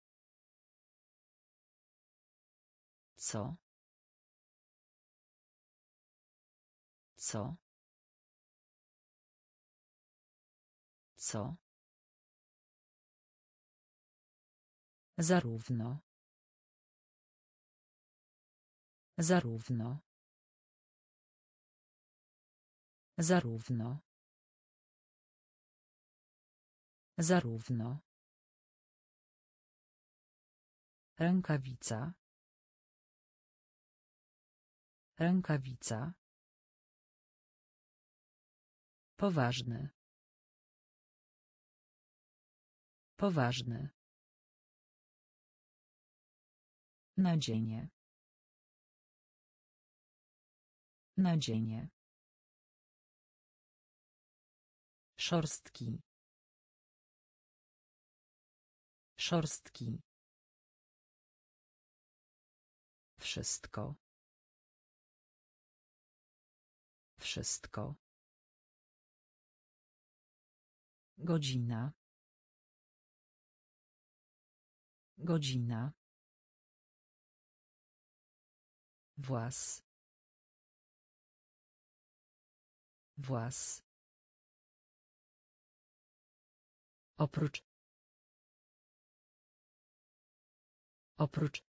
Co? Co? Co? Zarówno. Zarówno. Zarówno. Zarówno. Rękawica. Rękawica. Poważny. Poważny. Nadzienie. Nadzienie. Szorstki. Szorstki. Wszystko. Wszystko. Godzina. Godzina. Włas. Włas. Oprócz. Oprócz.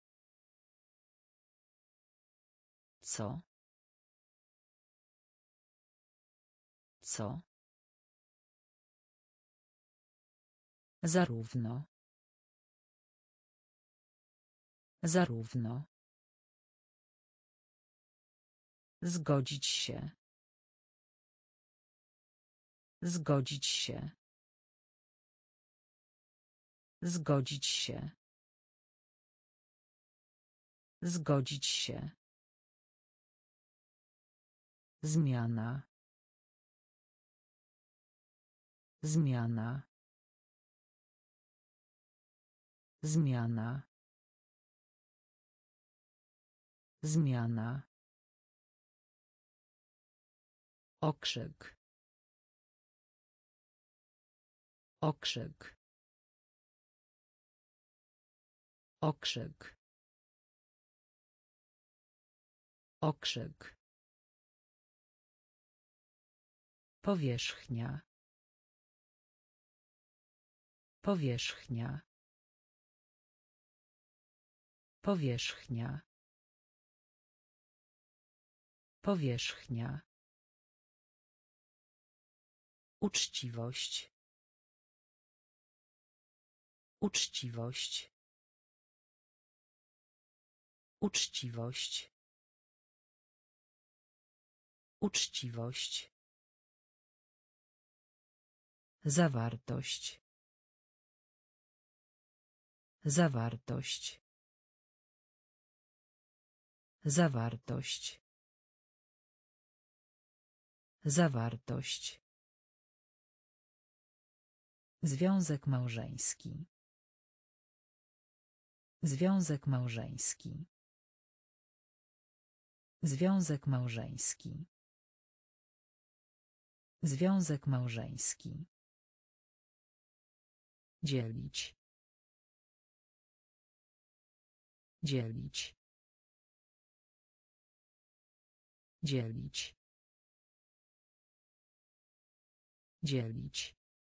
Co? Co? Zarówno. Zarówno. Zgodzić się. Zgodzić się. Zgodzić się. Zgodzić się. Zmiana. Zmiana. Zmiana. Zmiana. Okrzyk. Okrzyk. Okrzyk. Okrzyk. Powierzchnia. Powierzchnia. Powierzchnia. Powierzchnia. Uczciwość. Uczciwość. Uczciwość. Uczciwość. Zawartość. Zawartość. Zawartość. Zawartość. Związek małżeński. Związek małżeński. Związek małżeński. Związek małżeński. Dzielić. Dzielić. Dzielić. Dzielić.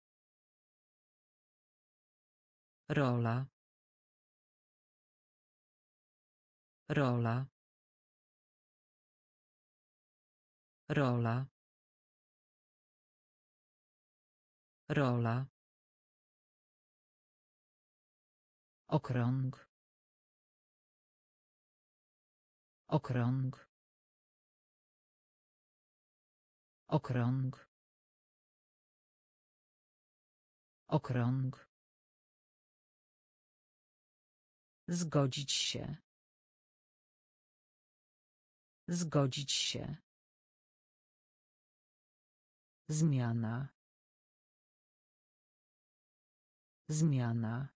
Rola. Rola. Rola. Rola. Okrąg. Okrąg. Okrąg. Okrąg. Zgodzić się. Zgodzić się. Zmiana. Zmiana.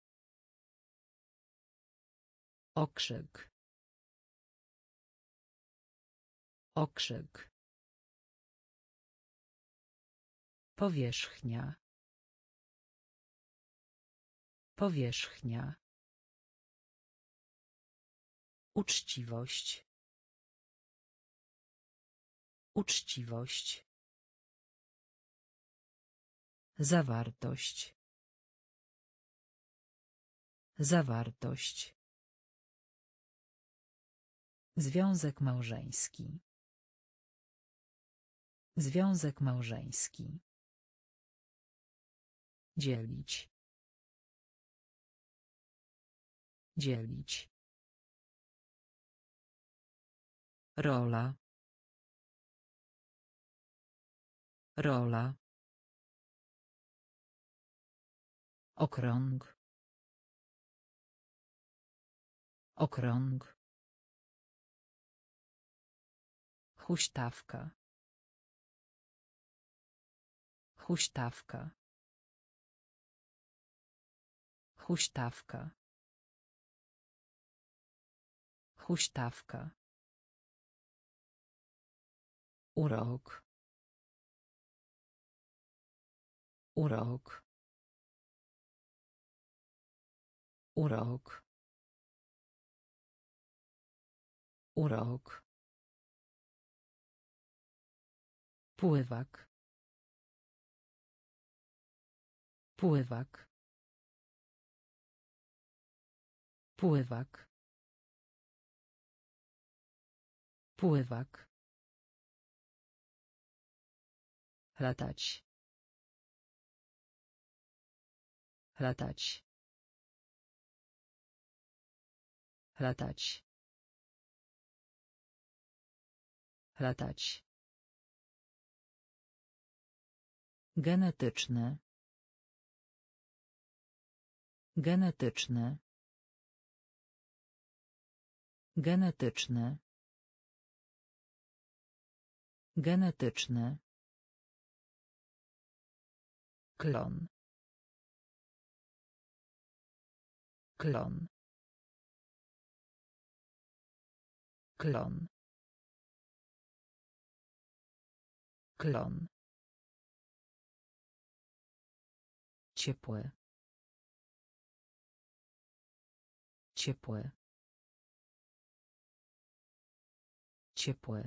Okrzyk. Okrzyk. Powierzchnia. Powierzchnia. Uczciwość. Uczciwość. Zawartość. Zawartość. Związek małżeński. Związek małżeński. Dzielić. Dzielić. Rola. Rola. Okrąg. Okrąg. Huśtawka. Huśtawka. Huśtawka. Huśtawka. Urok. Urok. Urok. Urok. Pływak. Pływak. Pływak. Pływak. Latać. Latać. Latać. Latać. Genetyczne. Genetyczne. Genetyczne. Genetyczne. Klon. Klon. Klon. Klon. Ciepłe. Ciepłe. Ciepłe.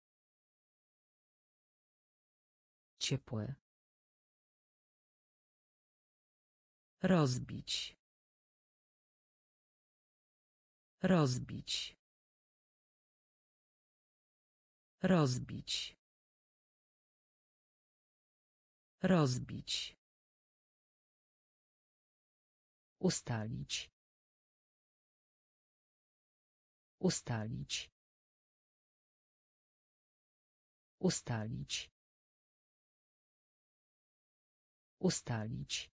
Ciepłe. Rozbić. Rozbić. Rozbić. Rozbić. Ustalić. Ustalić. Ustalić. Ustalić.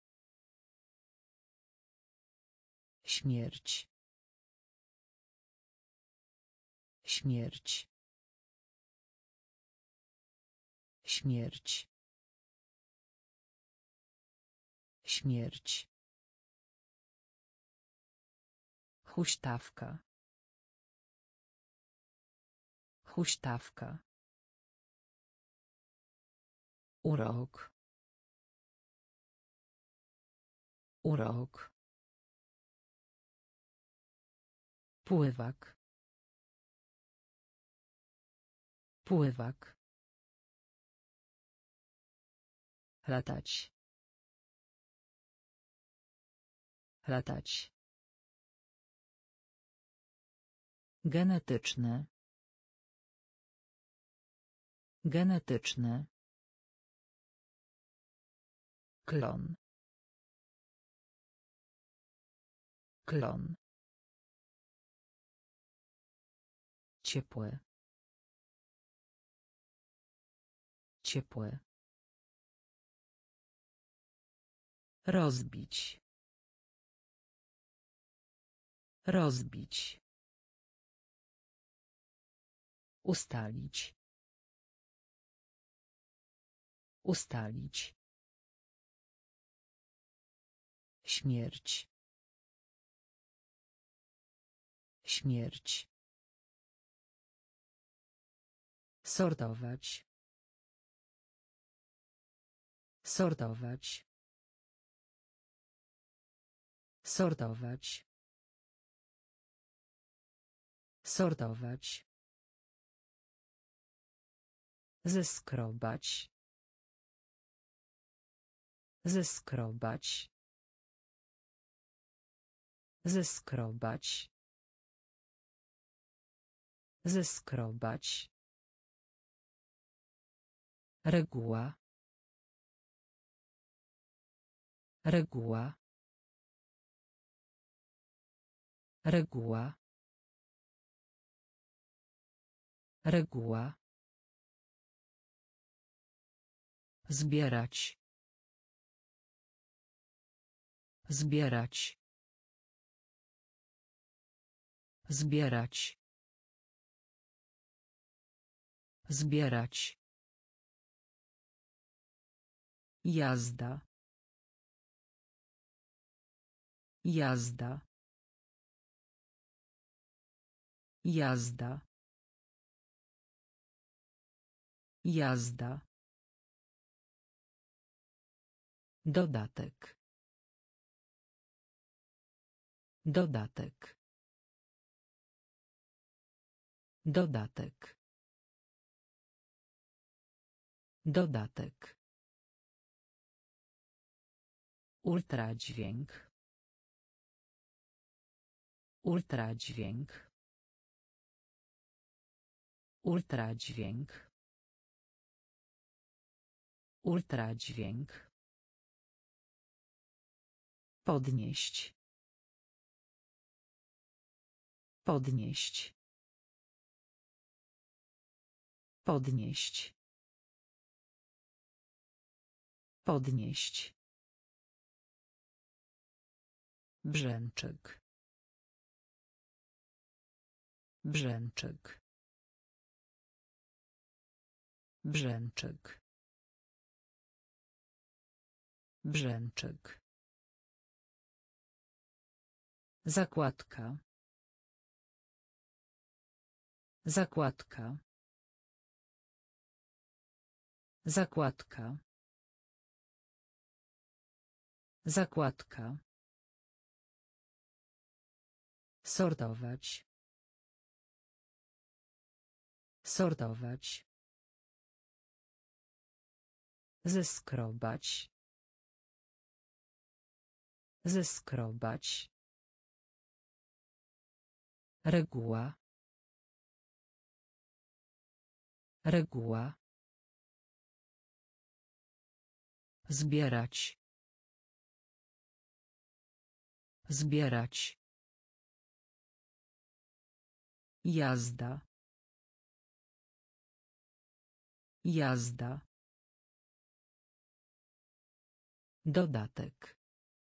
Śmierć. Śmierć. Śmierć. Śmierć. Huśtawka. Huśtawka. Urok. Urok. Pływak. Pływak. Latać. Latać. Genetyczne. Genetyczne. Klon. Klon. Ciepłe. Ciepłe. Rozbić. Rozbić. Ustalić. Ustalić. Śmierć. Śmierć. Sortować. Sortować. Sortować. Sortować. Zeskrobać. Zeskrobać. Zeskrobać. Zeskrobać. Reguła. Reguła. Reguła. Reguła. Zbierać. Zbierać. Zbierać. Zbierać. Jazda. Jazda. Jazda. Jazda. Dodatek. Dodatek. Dodatek. Dodatek. Ultradźwięk. Ultradźwięk. Ultradźwięk. Ultradźwięk. Podnieść. Podnieść. Podnieść. Podnieść. Brzęczyk. Brzęczyk. Brzęczyk. Brzęczyk. Zakładka. Zakładka. Zakładka. Zakładka. Sortować. Sortować. Zeskrobać. Zeskrobać. Reguła. Reguła. Zbierać. Zbierać. Jazda. Jazda. Dodatek.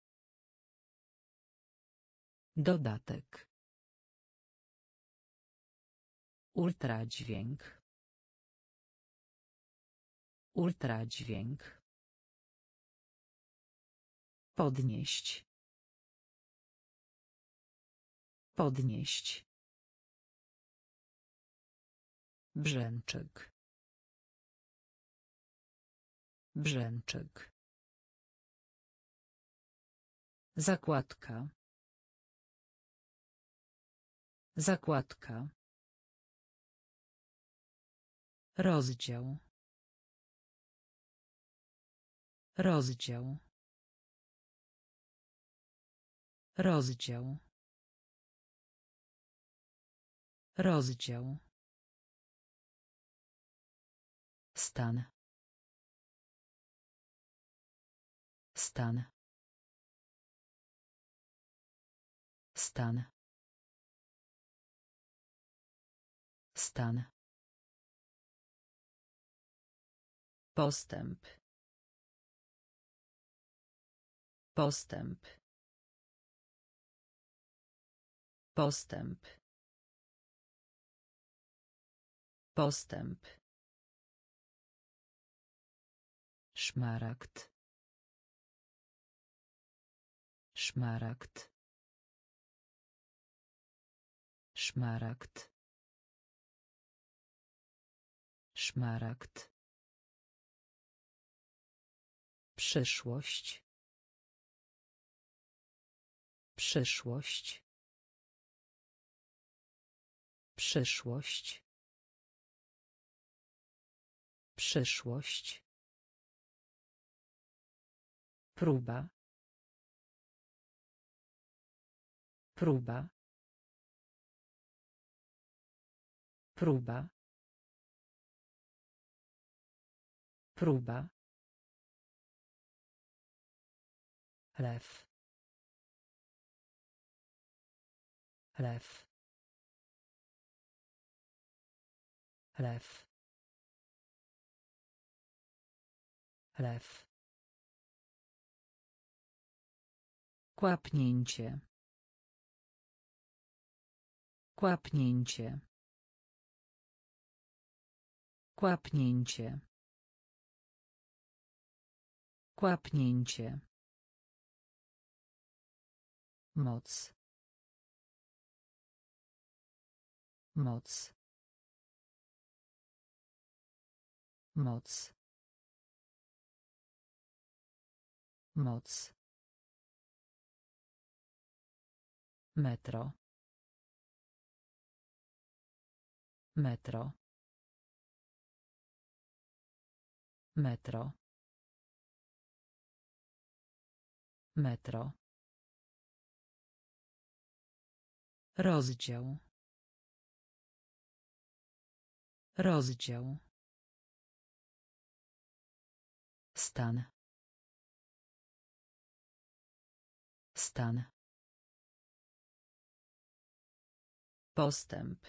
Dodatek. Ultradźwięk. Ultradźwięk. Podnieść. Podnieść. Brzęczyk. Brzęczyk. Zakładka. Zakładka. Rozdział. Rozdział. Rozdział. Rozdział. Stan. Stan. Stan. Stan. Postęp. Postęp. Postęp. Postęp. Szmaragd. Szmaragd. Szmaragd. Szmaragd. Przyszłość. Przyszłość. Przyszłość. Przyszłość. Próba. Próba. Próba. Próba. Lew. Lew. Lew. Lew. Kłapnięcie. Kłapnięcie. Kłapnięcie. Kłapnięcie. Moc. Moc. Moc. Moc. Metro. Metro. Metro. Metro. Rozdział. Rozdział. Stan. Stan. Postęp.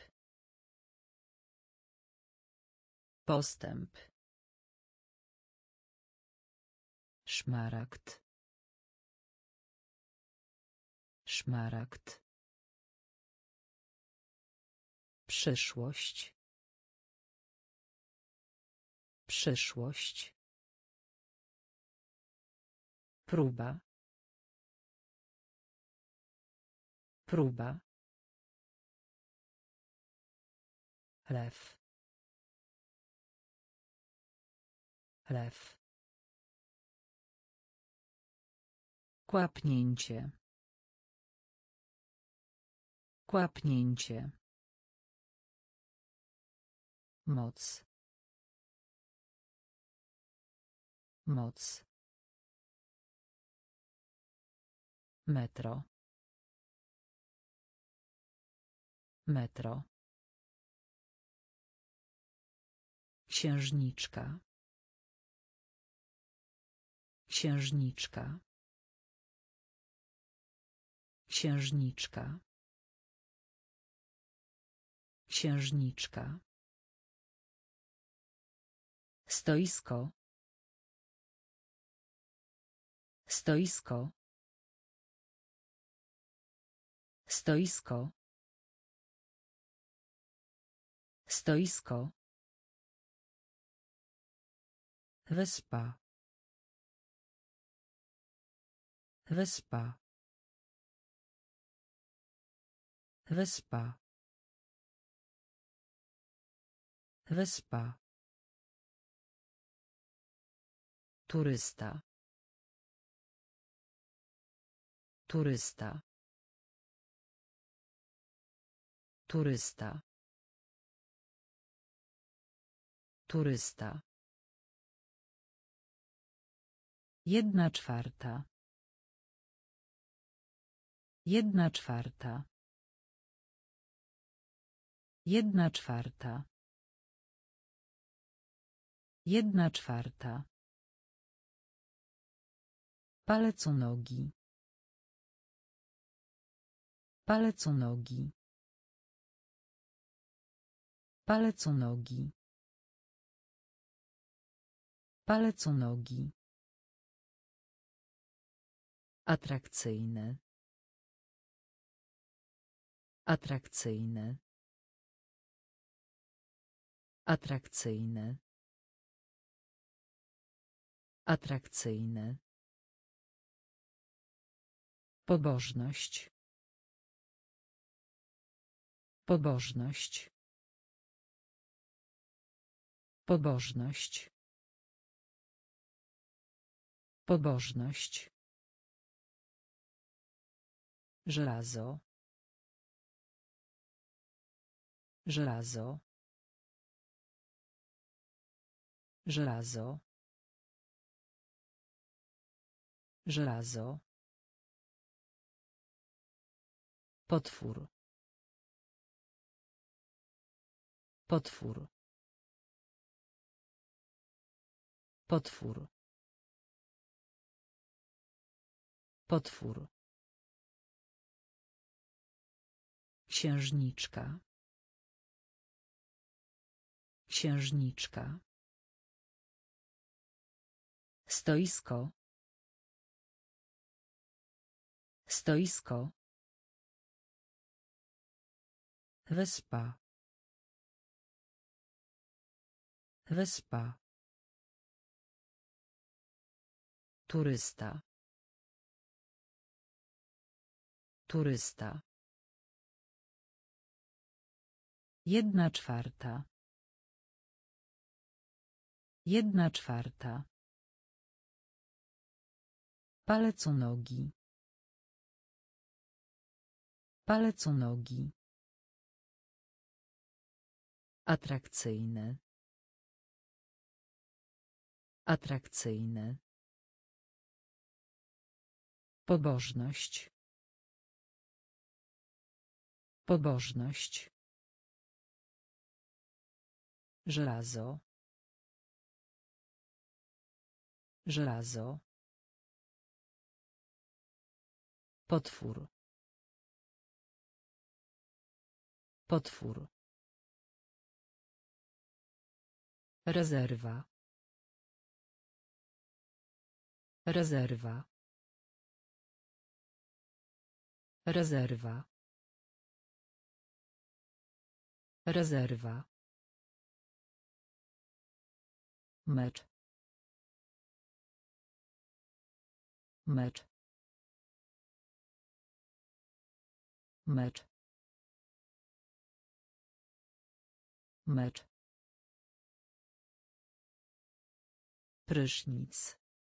Postęp. Szmaragd. Szmaragd. Przyszłość. Przyszłość. Próba. Próba. Lew. Lew. Kłapnięcie. Kłapnięcie. Moc. Moc. Metro. Metro. Księżniczka. Księżniczka. Księżniczka. Księżniczka. Stoisko. Stoisko. Stoisko. Stoisko. Wyspa. Wyspa. Wyspa. Wyspa. Turysta. Turysta. Turysta. Turysta. 1/4. 1/4. 1/4. 1/4. Palec u nogi. Palec u nogi. Palec u nogi. Palec u nogi. Atrakcyjny. Atrakcyjny. Atrakcyjny. Atrakcyjny. Pobożność. Pobożność. Pobożność. Pobożność. Żelazo. Żelazo. Żelazo. Żelazo. Potwór. Potwór. Potwór. Potwór. Księżniczka. Księżniczka. Stoisko. Stoisko. Wyspa. Wyspa. Turysta. Turysta. 1/4. 1/4. Palec u nogi. Palec u nogi. Atrakcyjny. Atrakcyjny. Pobożność. Pobożność. Żelazo. Żelazo. Potwór. Potwór. Rezerwa. Rezerwa. Rezerwa. Rezerwa. Mecz. Mecz. Mecz. Mecz. Prysznic.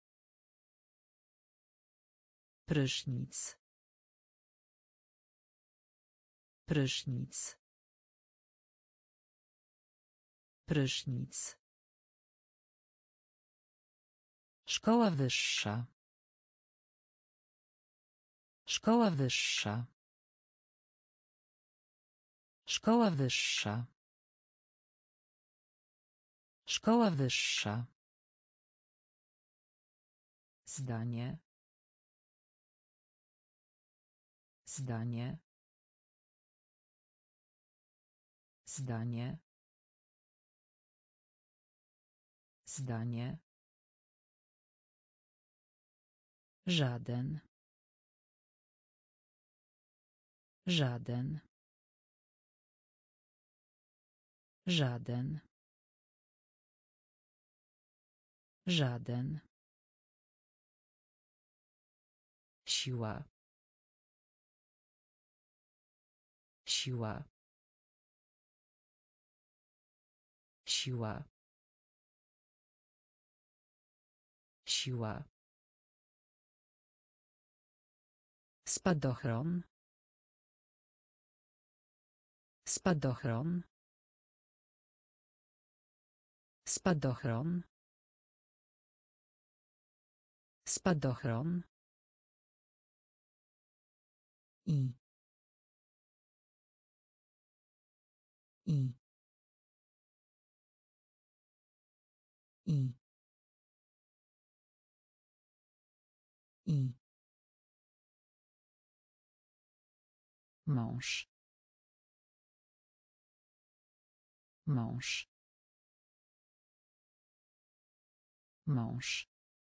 Prysznic. Prysznic. Prysznic. Szkoła wyższa. Szkoła wyższa. Szkoła wyższa. Szkoła wyższa. Zdanie. Zdanie. Zdanie. Zdanie. Żaden. Żaden. Żaden. Żaden. Siła. Siła. Siła. Siła. Spadochron. Spadochron. Spadochron. Spadochron. I. I. I. I. Mąż. Mąż. Mąż.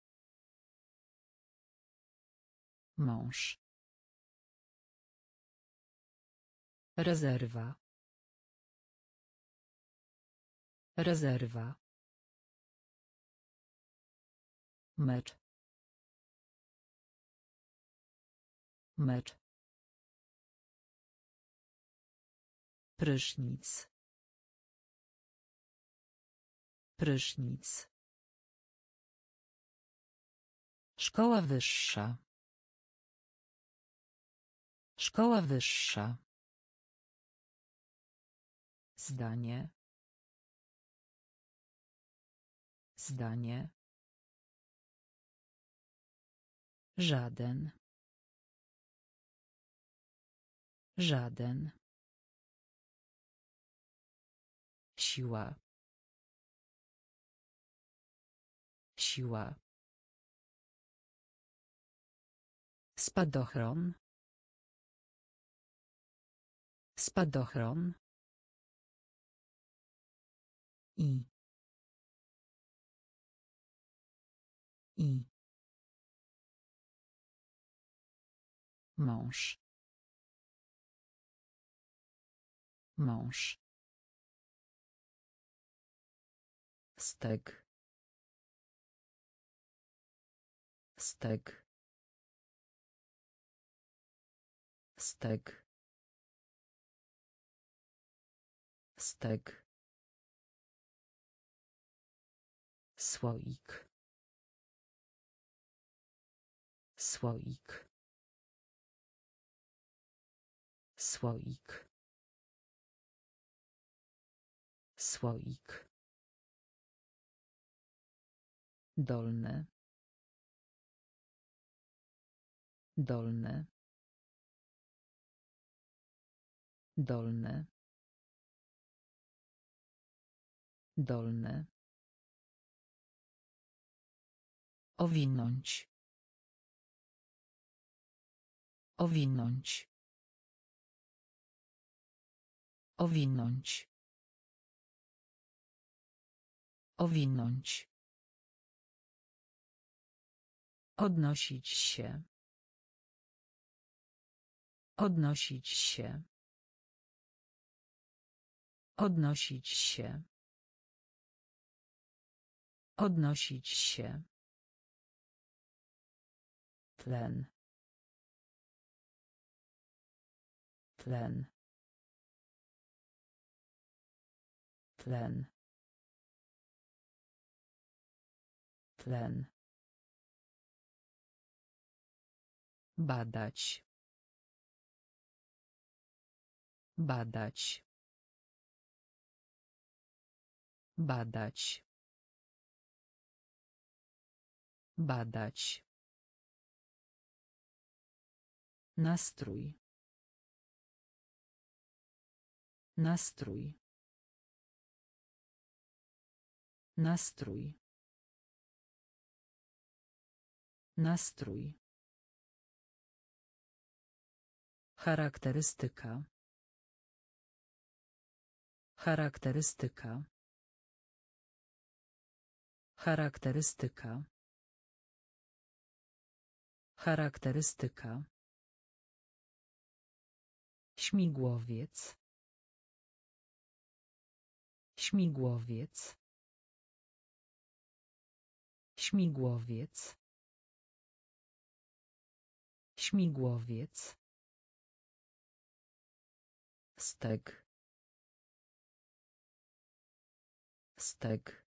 Mąż. Rezerwa. Rezerwa. Mecz. Mecz. Prysznic. Prysznic. Szkoła wyższa. Szkoła wyższa. Zdanie. Zdanie. Żaden. Żaden. Siła. Siła. Spadochron. Spadochron. I. I. Mąż. Mąż. Stek. Stek. Stek. Stek. Słoik. Słoik. Słoik. Słoik. Dolne. Dolne. Dolne. Dolne. Owinąć. Owinąć. Owinąć. Owinąć. Odnosić się. Odnosić się. Odnosić się. Odnosić się. Tlen. Tlen. Tlen. Tlen. Badać. Badać. Badać. Badać. Nastrój. Nastrój. Nastrój. Nastrój. Charakterystyka. Charakterystyka. Charakterystyka. Charakterystyka. Śmigłowiec. Śmigłowiec. Śmigłowiec. Śmigłowiec. Stek. Stek.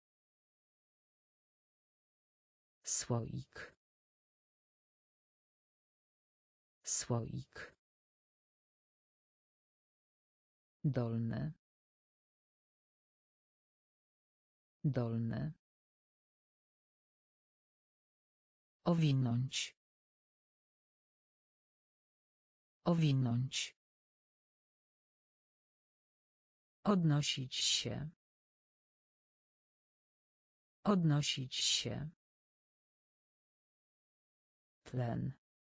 Słoik. Słoik. Dolne. Dolne. Owinąć. Owinąć. Odnosić się. Odnosić się. Tlen.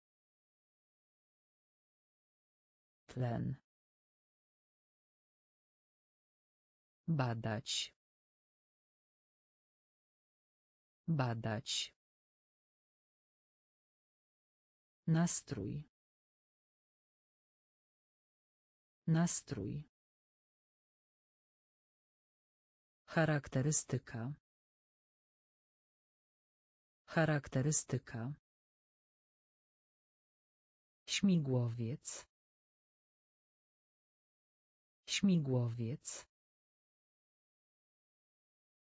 Tlen. Badać. Badać. Nastrój. Nastrój. Charakterystyka. Charakterystyka. Śmigłowiec. Śmigłowiec.